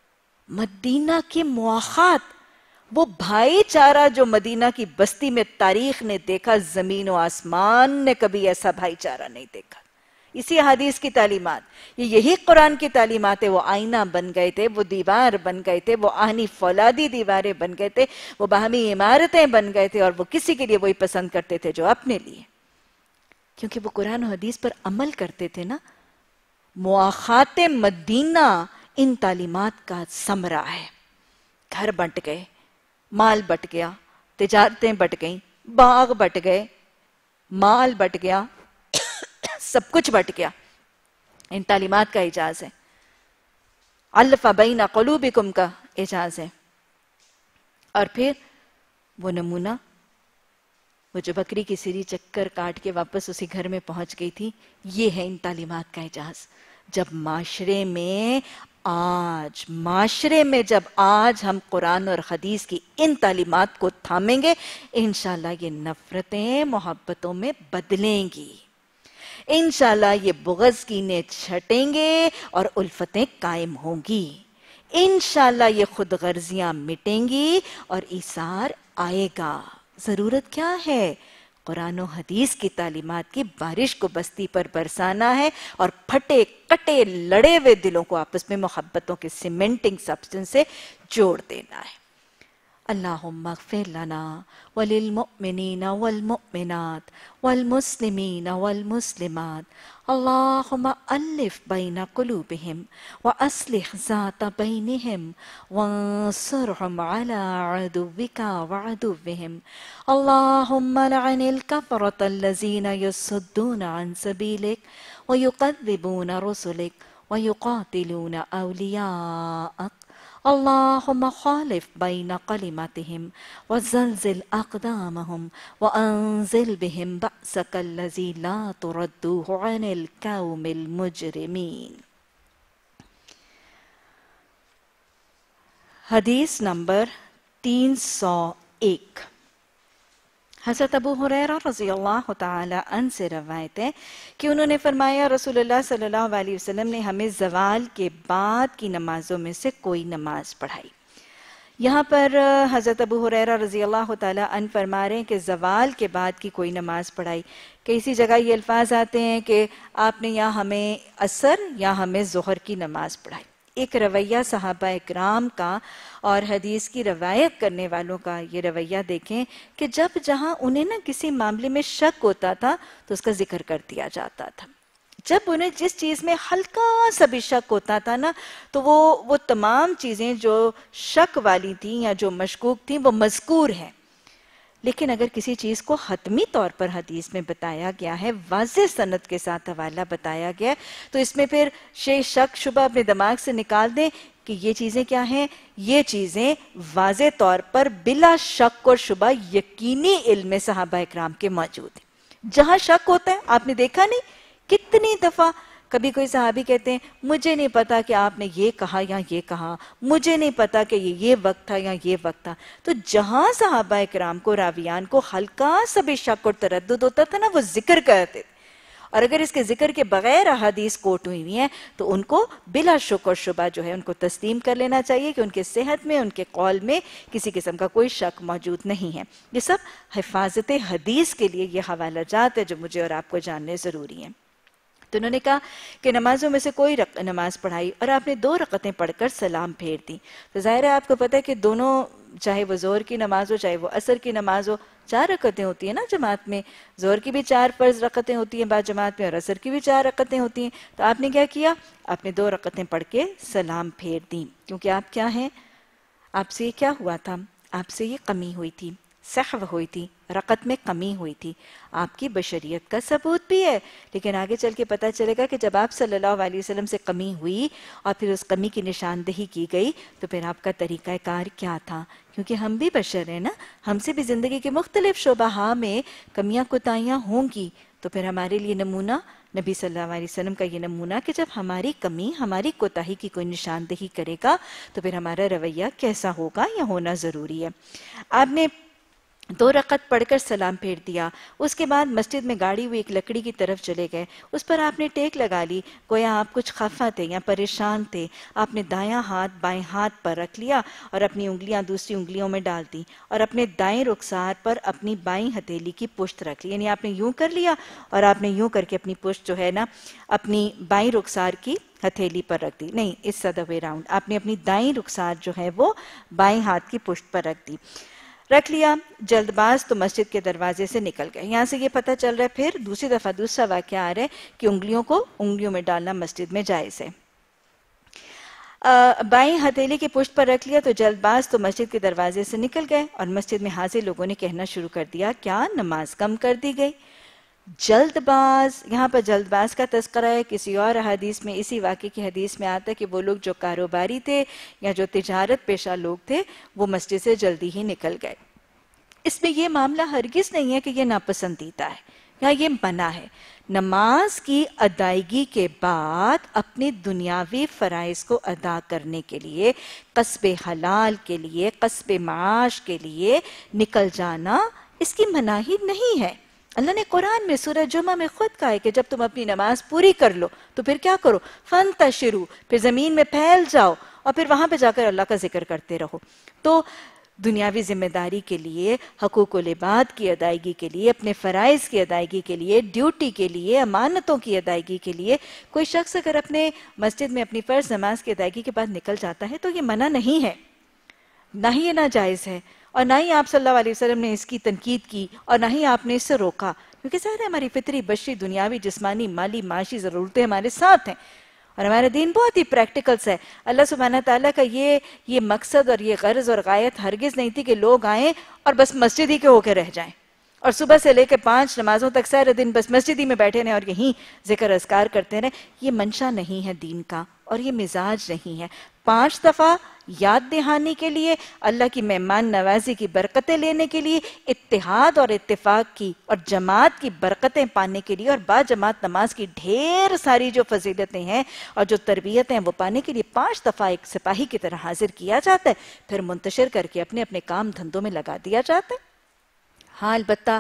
مدینہ کی مواخات، وہ بھائی چارہ جو مدینہ کی بستی میں تاریخ نے دیکھا، زمین و آسمان نے کبھی ایسا بھائی چارہ نہیں دیکھا. اسی حدیث کی تعلیمات، یہ یہی قرآن کی تعلیمات ہے. وہ آئینہ بن گئے تھے، وہ دیوار بن گئے تھے، وہ آہنی فولادی دیواریں بن گئے تھے، وہ باہمی عمارتیں بن گئے تھے. اور وہ کسی کے لیے وہی پسند کرتے تھے جو اپنے لیے، کیونکہ وہ قرآن و حدیث پر عمل کرتے تھے نا. مواخات مدینہ ان تعلیمات کا ثمرہ ہے. گھر بٹ گئے، مال بٹ گیا، تجارتیں بٹ گئیں، باغ بٹ گئے، مال بٹ گیا، سب کچھ بٹ گیا. ان تعلیمات کا اعجاز ہے. الف بین قلوبکم کا اعجاز ہے. اور پھر وہ نمونہ، وہ جو بکری کی سری چکر کاٹ کے واپس اسی گھر میں پہنچ گئی تھی، یہ ہے ان تعلیمات کا اعجاز. جب معاشرے میں آج معاشرے میں جب آج ہم قرآن اور حدیث کی ان تعلیمات کو تھامیں گے، انشاءاللہ یہ نفرتیں محبتوں میں بدلیں گی. انشاءاللہ یہ بغض کینے چھٹیں گے اور الفتیں قائم ہوں گی. انشاءاللہ یہ خود غرضیاں مٹیں گی اور ایثار آئے گا. ضرورت کیا ہے؟ قرآن و حدیث کی تعلیمات کی بارش کو بستی پر برسانا ہے اور پھٹے کٹے لڑے ہوئے دلوں کو آپس میں محبتوں کے سیمنٹنگ سبسٹنس سے جوڑ دینا ہے. اللہم اغفر لنا وللمؤمنین والمؤمنات والمسلمین والمسلمات. اللہم الف بین قلوبہم واصلح ذات بینہم وانصرہم علی عدوک وعدوہم. اللہم لعن الکفرۃ الذین یصدون عن سبیلک ویکذبون رسلک ویقاتلون اولیاءک. اللہم خالف بین کلمتہم وزلزل اقدامہم وانزل بہم بأسک الذی لا تردوہ عن القوم المجرمین. حدیث نمبر تین سو ایک. حضرت ابو ہریرہ رضی اللہ تعالی عنہ سے روایت ہے کہ انہوں نے فرمایا رسول اللہ صلی اللہ علیہ وسلم نے ہمیں زوال کے بعد کی نمازوں میں سے کوئی نماز پڑھائی. یہاں پر حضرت ابو ہریرہ رضی اللہ تعالی عنہ فرما رہے ہیں کہ زوال کے بعد کی کوئی نماز پڑھائی. کسی جگہ یہ الفاظ آتے ہیں کہ آپ نے یا ہمیں عصر یا ہمیں ظہر کی نماز پڑھائی. ایک رویہ صحابہ اکرام کا اور حدیث کی روایت کرنے والوں کا یہ رویہ دیکھیں کہ جب جہاں انہیں نا کسی معاملے میں شک ہوتا تھا تو اس کا ذکر کر دیا جاتا تھا. جب انہیں جس چیز میں ہلکا سا بھی شک ہوتا تھا نا تو وہ وہ تمام چیزیں جو شک والی تھیں یا جو مشکوک تھیں وہ مذکور ہیں. لیکن اگر کسی چیز کو حتمی طور پر حدیث میں بتایا گیا ہے، واضح سند کے ساتھ حوالہ بتایا گیا ہے، تو اس میں پھر شے شک شبہ اپنے دماغ سے نکال دیں کہ یہ چیزیں کیا ہیں. یہ چیزیں واضح طور پر بلا شک اور شبہ یقینی علم صحابہ اکرام کے موجود ہیں. جہاں شک ہوتا ہے، آپ نے دیکھا نہیں کتنی دفعہ کبھی کوئی صحابی کہتے ہیں مجھے نہیں پتا کہ آپ نے یہ کہا یا یہ کہا، مجھے نہیں پتا کہ یہ یہ وقت تھا یا یہ وقت تھا. تو جہاں صحابہ اکرام کو، راویان کو ہلکا سا بھی شک اور تردد ہوتا تھا نا وہ ذکر کرتے تھے. اور اگر اس کے ذکر کے بغیر احادیث کوٹ ہوئی ہیں تو ان کو بلا شک اور شبہ جو ہے ان کو تسلیم کر لینا چاہیے کہ ان کے صحت میں، ان کے قول میں کسی قسم کا کوئی شک موجود نہیں ہے. یہ سب حفاظت حدیث کے لیے یہ حوالہ جات ہے جو مجھے اور آپ کو جاننے ضروری ہیں. تو انہوں نے کہا کہ نمازوں میں سے کوئی نماز پڑھائی اور آپ نے دو رکعتیں پڑھ کر سلام پھیر دی. تو ظاہر ہے آپ کو پتہ ہے کہ دونوں، چاہے وہ ظہر کی نماز ہو چاہے وہ عصر کی نماز ہو، چار رکعتیں ہوتی ہیں نا جماعت میں. ظہر کی بھی چار فرض رکعتیں ہوتی ہیں بعض جماعت میں اور عصر کی بھی چار رکعتیں ہوتی ہیں. تو آپ نے کیا کیا؟ آپ نے دو رکعتیں پڑھ کے سلام پھیر دیں، کیونکہ آپ کیا ہیں، آپ سے کیا ہوا تھا، آپ سے یہ کمی ہوئی تھی، سہو ہوئی تھی، رکعت میں کمی ہوئی تھی. آپ کی بشریت کا ثبوت بھی ہے، لیکن آگے چل کے پتہ چلے گا کہ جب آپ صلی اللہ علیہ وسلم سے کمی ہوئی اور پھر اس کمی کی نشاندہی کی گئی تو پھر آپ کا طریقہ کار کیا تھا. کیونکہ ہم بھی بشر ہیں نا، ہم سے بھی زندگی کے مختلف شعبہ میں کمیاں کوتاہیاں ہوں گی. تو پھر ہمارے لیے نمونہ نبی صلی اللہ علیہ وسلم کا یہ نمونہ کہ جب ہماری کمی، ہماری کوتاہی کی کوئی نشاندہی کرے گا تو پھر ہمارا رویہ کیسا ہوگا یہ ہونا ضروری ہے. آپ نے دو رکعت پڑھ کر سلام پھیر دیا. اس کے بعد مسجد میں گاڑی ہوئی ایک لکڑی کی طرف چلے گئے، اس پر آپ نے ٹیک لگا لی. گویا آپ کچھ خفا تھے یا پریشان تھے. آپ نے دایاں ہاتھ بائیں ہاتھ پر رکھ لیا اور اپنی انگلیاں دوسری انگلیوں میں ڈال دی اور اپنے دائیں رخسار پر اپنی بائیں ہتھیلی کی پشت رکھ لی. یعنی آپ نے یوں کر لیا اور آپ نے یوں کر کے اپنی پشت جو ہے نا اپنی بائیں رخسار کی ہتھیلی پر رکھ دی. نہیں، اس ادر وے راؤنڈ، آپ نے اپنی دائیں رخسار جو ہے وہ بائیں ہاتھ کی پشت پر رکھ دی. رکھ لیا، جلد باز تو مسجد کے دروازے سے نکل گئے. یہاں سے یہ پتہ چل رہا ہے پھر دوسری دفعہ دوسرا واقعہ آ رہا ہے کہ انگلیوں کو انگلیوں میں ڈالنا مسجد میں جائز ہے. بائیں ہتھیلی کی پشت پر رکھ لیا تو جلد باز تو مسجد کے دروازے سے نکل گئے اور مسجد میں حاضر لوگوں نے کہنا شروع کر دیا کیا نماز کم کر دی گئی. جلد باز، یہاں پر جلد باز کا تذکرہ ہے. کسی اور حدیث میں، اسی واقعے کی حدیث میں آتا ہے کہ وہ لوگ جو کاروباری تھے یا جو تجارت پیشہ لوگ تھے وہ مسجد سے جلدی ہی نکل گئے. اس میں یہ معاملہ ہرگز نہیں ہے کہ یہ ناپسندیدہ ہے یا یہ منع ہے. نماز کی ادائیگی کے بعد اپنے دنیاوی فرائض کو ادا کرنے کے لیے، کسب حلال کے لیے، کسب معاش کے لیے نکل جانا اس کی مناہی نہیں ہے. اللہ نے قرآن میں سورہ جمعہ میں خود کہا ہے کہ جب تم اپنی نماز پوری کر لو تو پھر کیا کرو، فَانْتَشِرُوا، پھر زمین میں پھیل جاؤ اور پھر وہاں پہ جا کر اللہ کا ذکر کرتے رہو. تو دنیاوی ذمہ داری کے لیے، حقوق العباد کی ادائیگی کے لیے، اپنے فرائض کی ادائیگی کے لیے، ڈیوٹی کے لیے، امانتوں کی ادائیگی کے لیے کوئی شخص اگر اپنے مسجد میں اپنی فرض نماز کی ادائیگی کے بعد نکل جاتا ہے تو یہ منع نہیں ہے، نہ ہی یہ ناجائز ہے اور نہ ہی آپ صلی اللہ علیہ وسلم نے اس کی تنقید کی اور نہ ہی آپ نے اس سے روکا. کیونکہ ظاہر ہے ہماری فطری بشری دنیاوی جسمانی مالی معاشی ضرورتیں ہمارے ساتھ ہیں اور ہمارا دین بہت ہی پریکٹیکلس ہے. اللہ سبحانہ تعالیٰ کا یہ یہ مقصد اور یہ غرض اور غایت ہرگز نہیں تھی کہ لوگ آئیں اور بس مسجد ہی کے ہو کے رہ جائیں اور صبح سے لے کے پانچ نمازوں تک سارے دن بس مسجد ہی میں بیٹھے رہیں اور یہیں ذکر اذکار کرتے رہیں. یہ منشا نہیں ہے دین کا اور یہ مزاج نہیں ہے. پانچ دفعہ یاد دہانی کے لیے، اللہ کی مہمان نوازی کی برکتیں لینے کے لیے، اتحاد اور اتفاق کی اور جماعت کی برکتیں پانے کے لیے اور با جماعت نماز کی ڈھیر ساری جو فضیلتیں ہیں اور جو تربیتیں ہیں وہ پانے کے لیے پانچ دفعہ ایک سپاہی کی طرح حاضر کیا جاتا ہے، پھر منتشر کر کے اپنے اپنے کام دھندوں میں لگا دیا جاتا ہے. ہاں البتہ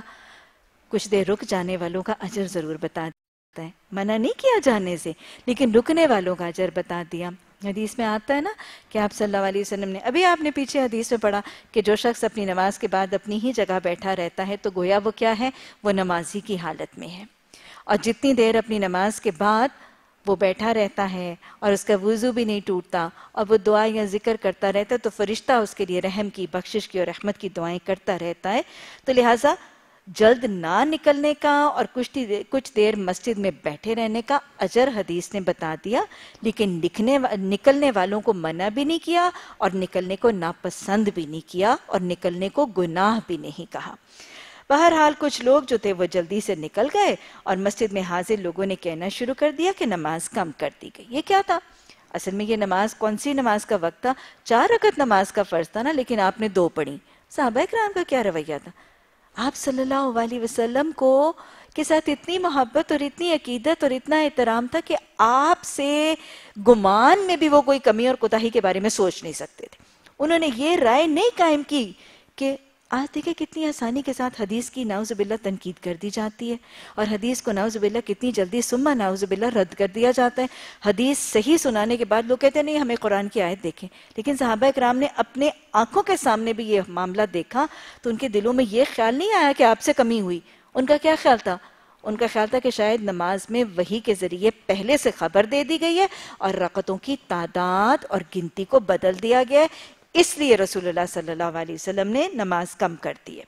کچھ دیر رک جانے والوں کا اجر ضرور بتا دیتا ہے، منع نہیں کیا جانے سے، لیکن رکنے والوں کا اجر بتا دیا. حدیث میں آتا ہے نا کہ آپ صلی اللہ علیہ وسلم نے، ابھی آپ نے پیچھے حدیث میں پڑھا کہ جو شخص اپنی نماز کے بعد اپنی ہی جگہ بیٹھا رہتا ہے تو گویا وہ کیا ہے، وہ نمازی کی حالت میں ہے. اور جتنی دیر اپنی نماز کے بعد وہ بیٹھا رہتا ہے اور اس کا وضو بھی نہیں ٹوٹتا اور وہ دعا یا ذکر کرتا رہتا ہے تو فرشتہ اس کے لیے رحم کی، بخشش کی اور رحمت کی دعائیں کرتا رہتا ہے. تو لہٰذا جلد نہ نکلنے کا اور کچھ کچھ دیر مسجد میں بیٹھے رہنے کا اجر حدیث نے بتا دیا، لیکن نکلنے نکلنے والوں کو منع بھی نہیں کیا اور نکلنے کو ناپسند بھی نہیں کیا اور نکلنے کو گناہ بھی نہیں کہا. بہرحال کچھ لوگ جو تھے وہ جلدی سے نکل گئے اور مسجد میں حاضر لوگوں نے کہنا شروع کر دیا کہ نماز کم کر دی گئی. یہ کیا تھا؟ اصل میں یہ نماز کون سی نماز کا وقت تھا؟ چار رکعت نماز کا فرض تھا نا، لیکن آپ نے دو پڑھی. صحابہ کرام کا کیا رویہ تھا؟ آپ صلی اللہ علیہ وسلم کو کے ساتھ اتنی محبت اور اتنی عقیدت اور اتنا احترام تھا کہ آپ سے گمان میں بھی وہ کوئی کمی اور کوتاہی کے بارے میں سوچ نہیں سکتے تھے. انہوں نے یہ رائے نہیں قائم کی کہ آج دیکھیں کتنی آسانی کے ساتھ حدیث کی نعوذ باللہ تنقید کر دی جاتی ہے اور حدیث کو نعوذ باللہ کتنی جلدی ثم نعوذ باللہ رد کر دیا جاتا ہے. حدیث صحیح سنانے کے بعد لوگ کہتے ہیں نہیں ہمیں قرآن کی آیت دیکھیں، لیکن صحابہ کرام نے اپنے آنکھوں کے سامنے بھی یہ معاملہ دیکھا تو ان کے دلوں میں یہ خیال نہیں آیا کہ آپ سے کمی ہوئی. ان کا کیا خیال تھا؟ ان کا خیال تھا کہ شاید نماز میں وحی کے ذریعے پہلے سے خبر دے دی گئی ہے اور رکعتوں کی تعداد اور گنتی کو بدل دیا گیا ہے، اس لیے رسول اللہ صلی اللہ علیہ وسلم نے نماز کم کر دی ہے.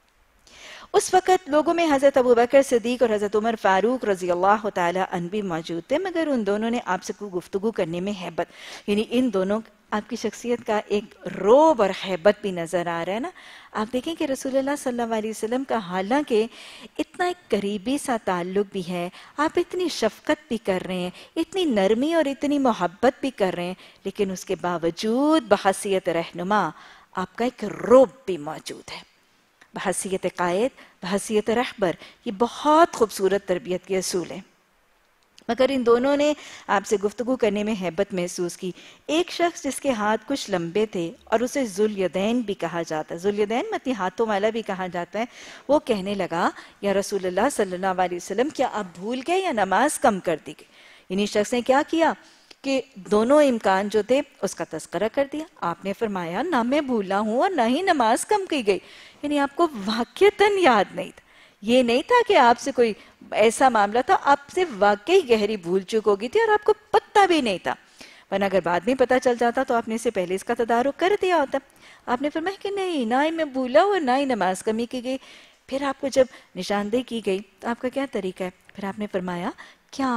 اس وقت لوگوں میں حضرت ابوبکر صدیق اور حضرت عمر فاروق رضی اللہ تعالی عنہ بھی موجود تھے، مگر ان دونوں نے آپ سے کوئی گفتگو کرنے میں ہیبت، یعنی ان دونوں آپ کی شخصیت کا ایک روب اور ہیبت بھی نظر آ رہا ہے نا. آپ دیکھیں کہ رسول اللہ صلی اللہ علیہ وسلم کا حالانکہ اتنا ایک قریبی سا تعلق بھی ہے، آپ اتنی شفقت بھی کر رہے ہیں، اتنی نرمی اور اتنی محبت بھی کر رہے ہیں، لیکن اس کے باوجود بحیثیت رہنما آپ کا ایک روب بھی موجود ہے. بحیثیت قائد، بحیثیت رہبر، یہ بہت خوبصورت تربیت کے اصول ہیں. مگر ان دونوں نے آپ سے گفتگو کرنے میں ہیبت محسوس کی. ایک شخص جس کے ہاتھ کچھ لمبے تھے اور اسے ذوالیدین بھی کہا جاتا ہے، ذوالیدین مطلب ہاتھوں والا بھی کہا جاتا ہے، وہ کہنے لگا یا رسول اللہ صلی اللہ علیہ وسلم کیا آپ بھول گئے یا نماز کم کر دی گئی؟ یعنی شخص نے کیا کیا کہ دونوں امکان جو تھے اس کا تذکرہ کر دیا. آپ نے فرمایا نہ میں بھولا ہوں اور نہ ہی نماز کم کی گئی. یعنی آپ کو واقعتاً یاد نہیں تھا. یہ نہیں تھا کہ آپ سے کوئی ایسا معاملہ تھا، آپ سے واقعی گہری بھول چک ہو گئی تھی اور آپ کو پتہ بھی نہیں تھا، ورنہ اگر بعد میں پتہ چل جاتا تو آپ نے اسے پہلے اس کا تدارک کر دیا ہوتا. آپ نے فرمایا کہ نہیں، نہ ہی میں بھولا ہوں نہ ہی نماز کمی کی گئی. پھر آپ کو جب نشاندہی کی گئی تو آپ کا کیا طریقہ ہے؟ پھر آپ نے فرمایا کیا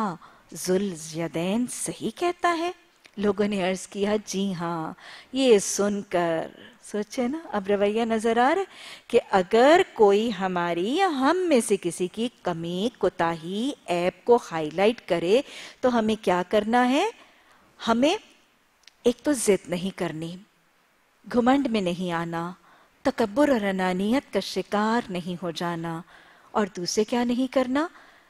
ذوالیدین صحیح کہتا ہے؟ لوگوں نے عرض کیا جی ہاں. یہ سن کر سوچے نا، اب رویہ نظر آ رہا ہے کہ اگر کوئی ہماری یا ہم میں سے کسی کی کمی، کوتاہی، عیب کو ہائی لائٹ کرے تو ہمیں کیا کرنا ہے؟ ہمیں ایک تو ضد نہیں کرنی، گھمنڈ میں نہیں آنا، تکبر اور انانیت کا شکار نہیں ہو جانا، اور دوسرے کیا نہیں کرنا؟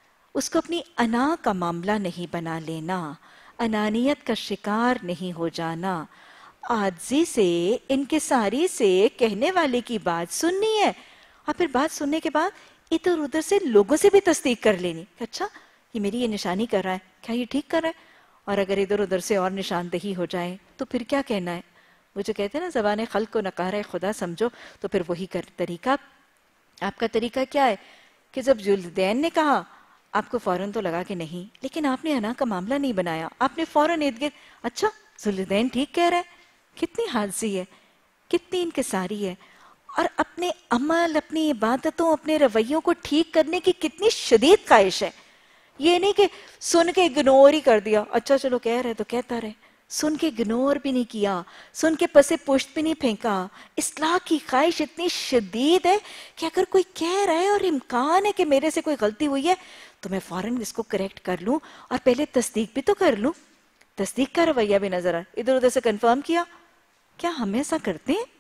اس کو اپنی انا کا معاملہ نہیں بنا لینا، انانیت کا شکار نہیں ہو جانا، عاجزی سے، انکساری سے کہنے والے کی بات سننی ہے اور پھر بات سننے کے بعد ادھر ادھر سے لوگوں سے بھی تصدیق کر لینی کہ اچھا یہ میری یہ نشانی کر رہا ہے، کیا یہ ٹھیک کر رہا ہے؟ اور اگر ادھر ادھر سے اور نشاندہی ہو جائے تو پھر کیا کہنا ہے؟ وہ جو کہتے ہیں نا زبان خلق کو نکارہ خدا سمجھو، تو پھر وہی کر طریقہ. آپ کا طریقہ کیا ہے کہ جب ذوالیدین نے کہا آپ کو فوراً تو لگا کہ نہیں، لیکن آپ نے انا کا معاملہ نہیں بنایا، آپ نے فوراً ارد گرد اچھا ذوالیدین ٹھیک کہہ رہا ہے. کتنی حاجزی ہے، کتنی انکساری ہے، اور اپنے عمل، اپنی عبادتوں، اپنے رویوں کو ٹھیک کرنے کی کتنی شدید خواہش ہے. یہ نہیں کہ سن کے اگنور ہی کر دیا، اچھا چلو کہہ رہے تو کہتا رہے، سن کے اگنور بھی نہیں کیا، سن کے پسے پشت بھی نہیں پھینکا. اصلاح کی خواہش اتنی شدید ہے کہ اگر کوئی کہہ رہا ہے اور امکان ہے کہ میرے سے کوئی غلطی ہوئی ہے تو میں فوراً اس کو کریکٹ کر لوں اور پہلے تصدیق بھی تو کر لوں. تصدیق کا رویہ بھی نظر آ ادھر ادھر سے کنفرم کیا. کیا ہم ایسا کرتے ہیں؟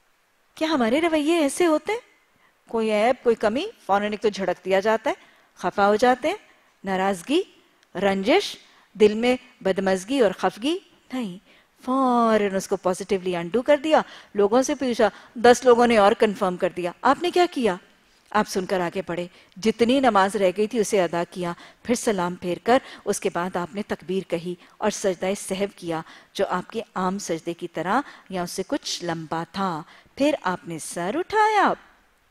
کیا ہمارے رویے ایسے ہوتے ہیں؟ کوئی عیب، کوئی کمی، فوراً ایک تو جھڑک دیا جاتا ہے، خفا ہو جاتے ہیں، ناراضگی، رنجش، دل میں بدمزگی اور خفگی نہیں، فوراً اس کو پازیٹیولی انڈو کر دیا. لوگوں سے پوچھا، دس لوگوں نے اور کنفرم کر دیا. آپ نے کیا کیا؟ آپ سن کر آگے پڑھے، جتنی نماز رہ گئی تھی اسے ادا کیا، پھر سلام پھیر کر اس کے بعد آپ نے تکبیر کہی اور سجدہ سہو کیا جو آپ کے عام سجدے کی طرح یا اس سے کچھ لمبا تھا. پھر آپ نے سر اٹھایا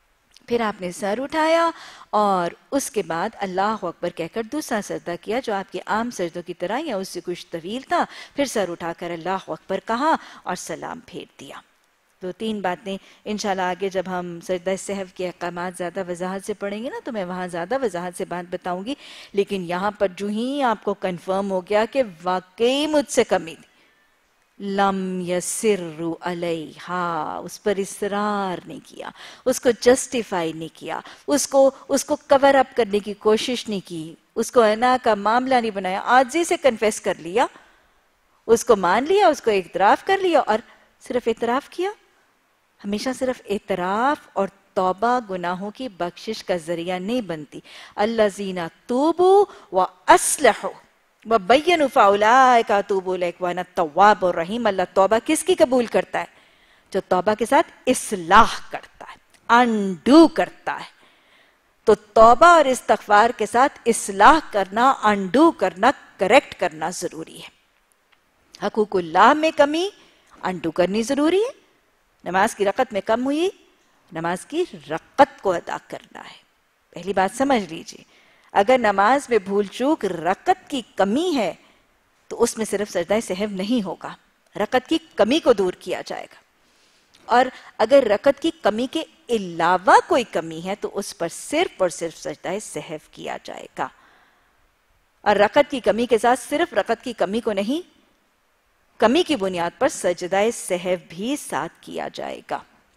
پھر آپ نے سر اٹھایا اور اس کے بعد اللہ اکبر کہہ کر دوسرا سجدہ کیا جو آپ کے عام سجدوں کی طرح یا اس سے کچھ طویل تھا. پھر سر اٹھا کر اللہ اکبر کہا اور سلام پھیر دیا. تو تین باتیں انشاءاللہ آگے جب ہم سجدہ سہو کے احکامات زیادہ وضاحت سے پڑھیں گے نا تو میں وہاں زیادہ وضاحت سے بات بتاؤں گی. لیکن یہاں پر جو ہی آپ کو کنفرم ہو گیا کہ واقعی مجھ سے کمی تھی، لم یسروا علیہا، اس پر اصرار نہیں کیا، اس کو جسٹیفائی نہیں کیا، اس کو اس کو کور اپ کرنے کی کوشش نہیں کی، اس کو انا کا معاملہ نہیں بنایا، عاجزی سے کنفیس کر لیا، اس کو مان لیا، اس کو اعتراف کر لیا اور صرف اعتراف کیا. ہمیشہ صرف اعتراف اور توبہ گناہوں کی بخشش کا ذریعہ نہیں بنتی. الذین توبوا واصلحوا وبینوا فاولئک اتوب الیک وانا التواب الرحیم. اللہ توبہ کس کی قبول کرتا ہے؟ جو توبہ کے ساتھ اصلاح کرتا ہے، انڈو کرتا ہے. تو توبہ اور استغفار کے ساتھ اصلاح کرنا، انڈو کرنا، کریکٹ کرنا ضروری ہے. حقوق اللہ میں کمی انڈو کرنی ضروری ہے. نماز کی رکعت میں کم ہوئی، نماز کی رکعت کو ادا کرنا ہے. پہلی بات سمجھ لیجئے، اگر نماز میں بھول چوک رکعت کی کمی ہے تو اس میں صرف سجدہ سہو نہیں ہوگا، رکعت کی کمی کو دور کیا جائے گا. اور اگر رکعت کی کمی کے علاوہ کوئی کمی ہے تو اس پر صرف اور صرف سجدہ سہو کیا جائے گا. اور رکعت کی کمی کے ساتھ صرف رکعت کی کمی کو نہیں، کمی کی بنیاد پر سجدہ سہو بھی ساتھ کیا جائے گا.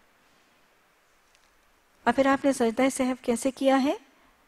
اور پھر آپ نے سجدہ سہو کیسے کیا ہے؟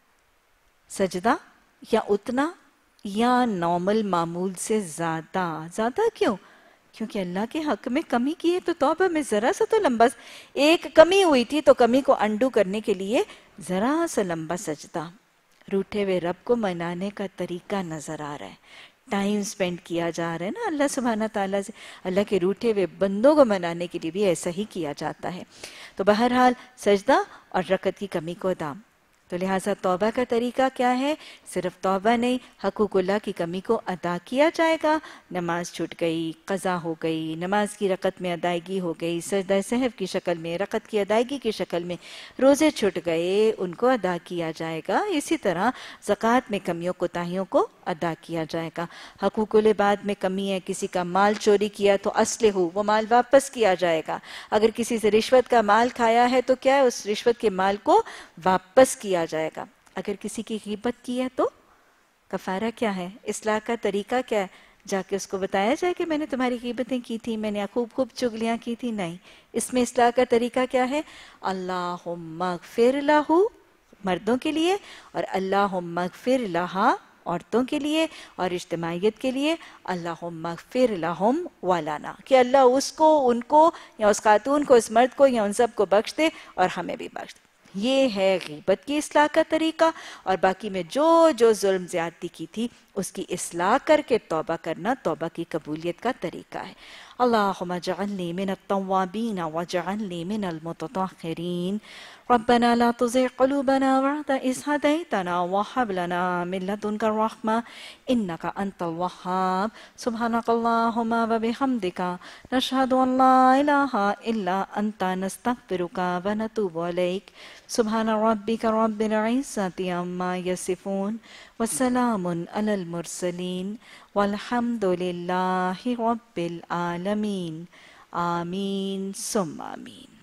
سجدہ یا اتنا یا نارمل معمول سے زیادہ. زیادہ کیوں؟ کیونکہ اللہ کے حق میں کمی کی ہے تو توبہ میں ذرا سا تو لمبا، ایک کمی ہوئی تھی تو کمی کو انڈو کرنے کے لیے ذرا سا لمبا سجدہ. روٹھے ہوئے رب کو منانے کا طریقہ نظر آ رہا ہے، ٹائم سپینڈ کیا جا رہا ہے نا اللہ سبحانہ تعالیٰ سے. اللہ کے روٹھے ہوئے بندوں کو منانے کے لیے بھی ایسا ہی کیا جاتا ہے. تو بہرحال سجدہ اور رکعت کی کمی کو ادا. تو لہٰذا توبہ کا طریقہ کیا ہے؟ صرف توبہ نہیں، حقوق اللہ کی کمی کو ادا کیا جائے گا. نماز چھوٹ گئی، قضا ہو گئی، نماز کی رکعت میں ادائیگی ہو گئی، سجدہ سہو کی شکل میں، رکعت کی ادائیگی کی شکل میں، روزے چھوٹ گئے ان کو ادا کیا جائے گا. اسی طرح زکوٰۃ میں کمیوں کوتاہیوں کو ادا کیا جائے گا. حقوق العباد میں کمی ہے، کسی کا مال چوری کیا تو اصلح ہو، وہ مال واپس کیا جائے گا. اگر کسی سے رشوت کا مال کھایا ہے تو کیا ہے؟ اس رشوت کے مال کو واپس کیا جائے گا. اگر کسی کی غیبت کی ہے تو کفارہ کیا ہے؟ اصلاح کا طریقہ کیا ہے؟ جا کے اس کو بتایا جائے کہ میں نے تمہاری غیبتیں کی تھی، میں نے خوب خوب چغلیاں کی تھی. نہیں، اس میں اصلاح کا طریقہ کیا ہے؟ اللہم اغفر لہ مردوں کے لیے اور اللہم اغفر لہا عورتوں کے لیے، اور اجتماعیت کے لیے اللہم اغفر لہم ولنا، کہ اللہ اس کو، ان کو یا اس خاتون کو، اس مرد کو یا ان سب کو بخش دے اور ہمیں بھی بخش دے. یہ ہے غیبت کی اصلاح کا طریقہ. اور باقی میں جو جو ظلم زیادتی کی تھی اس کی اصلاح کر کے توبہ کرنا توبہ کی قبولیت کا طریقہ ہے. اللہم اجعلنی من التوابین واجعلنی من المتطہرین. ربنا لا تزغ قلوبنا بعد إذ هديتنا وهب لنا من لدنك الرحمة إنك أنت الوهاب. سبحانك اللهم وبحمدك نشهد أن لا إله إلا أنت نستغفرك ونتوب إليك. سبحان ربك رب العزة عما يصفون وسلام على المرسلين والحمد لله رب العالمين. آمين ثم آمين.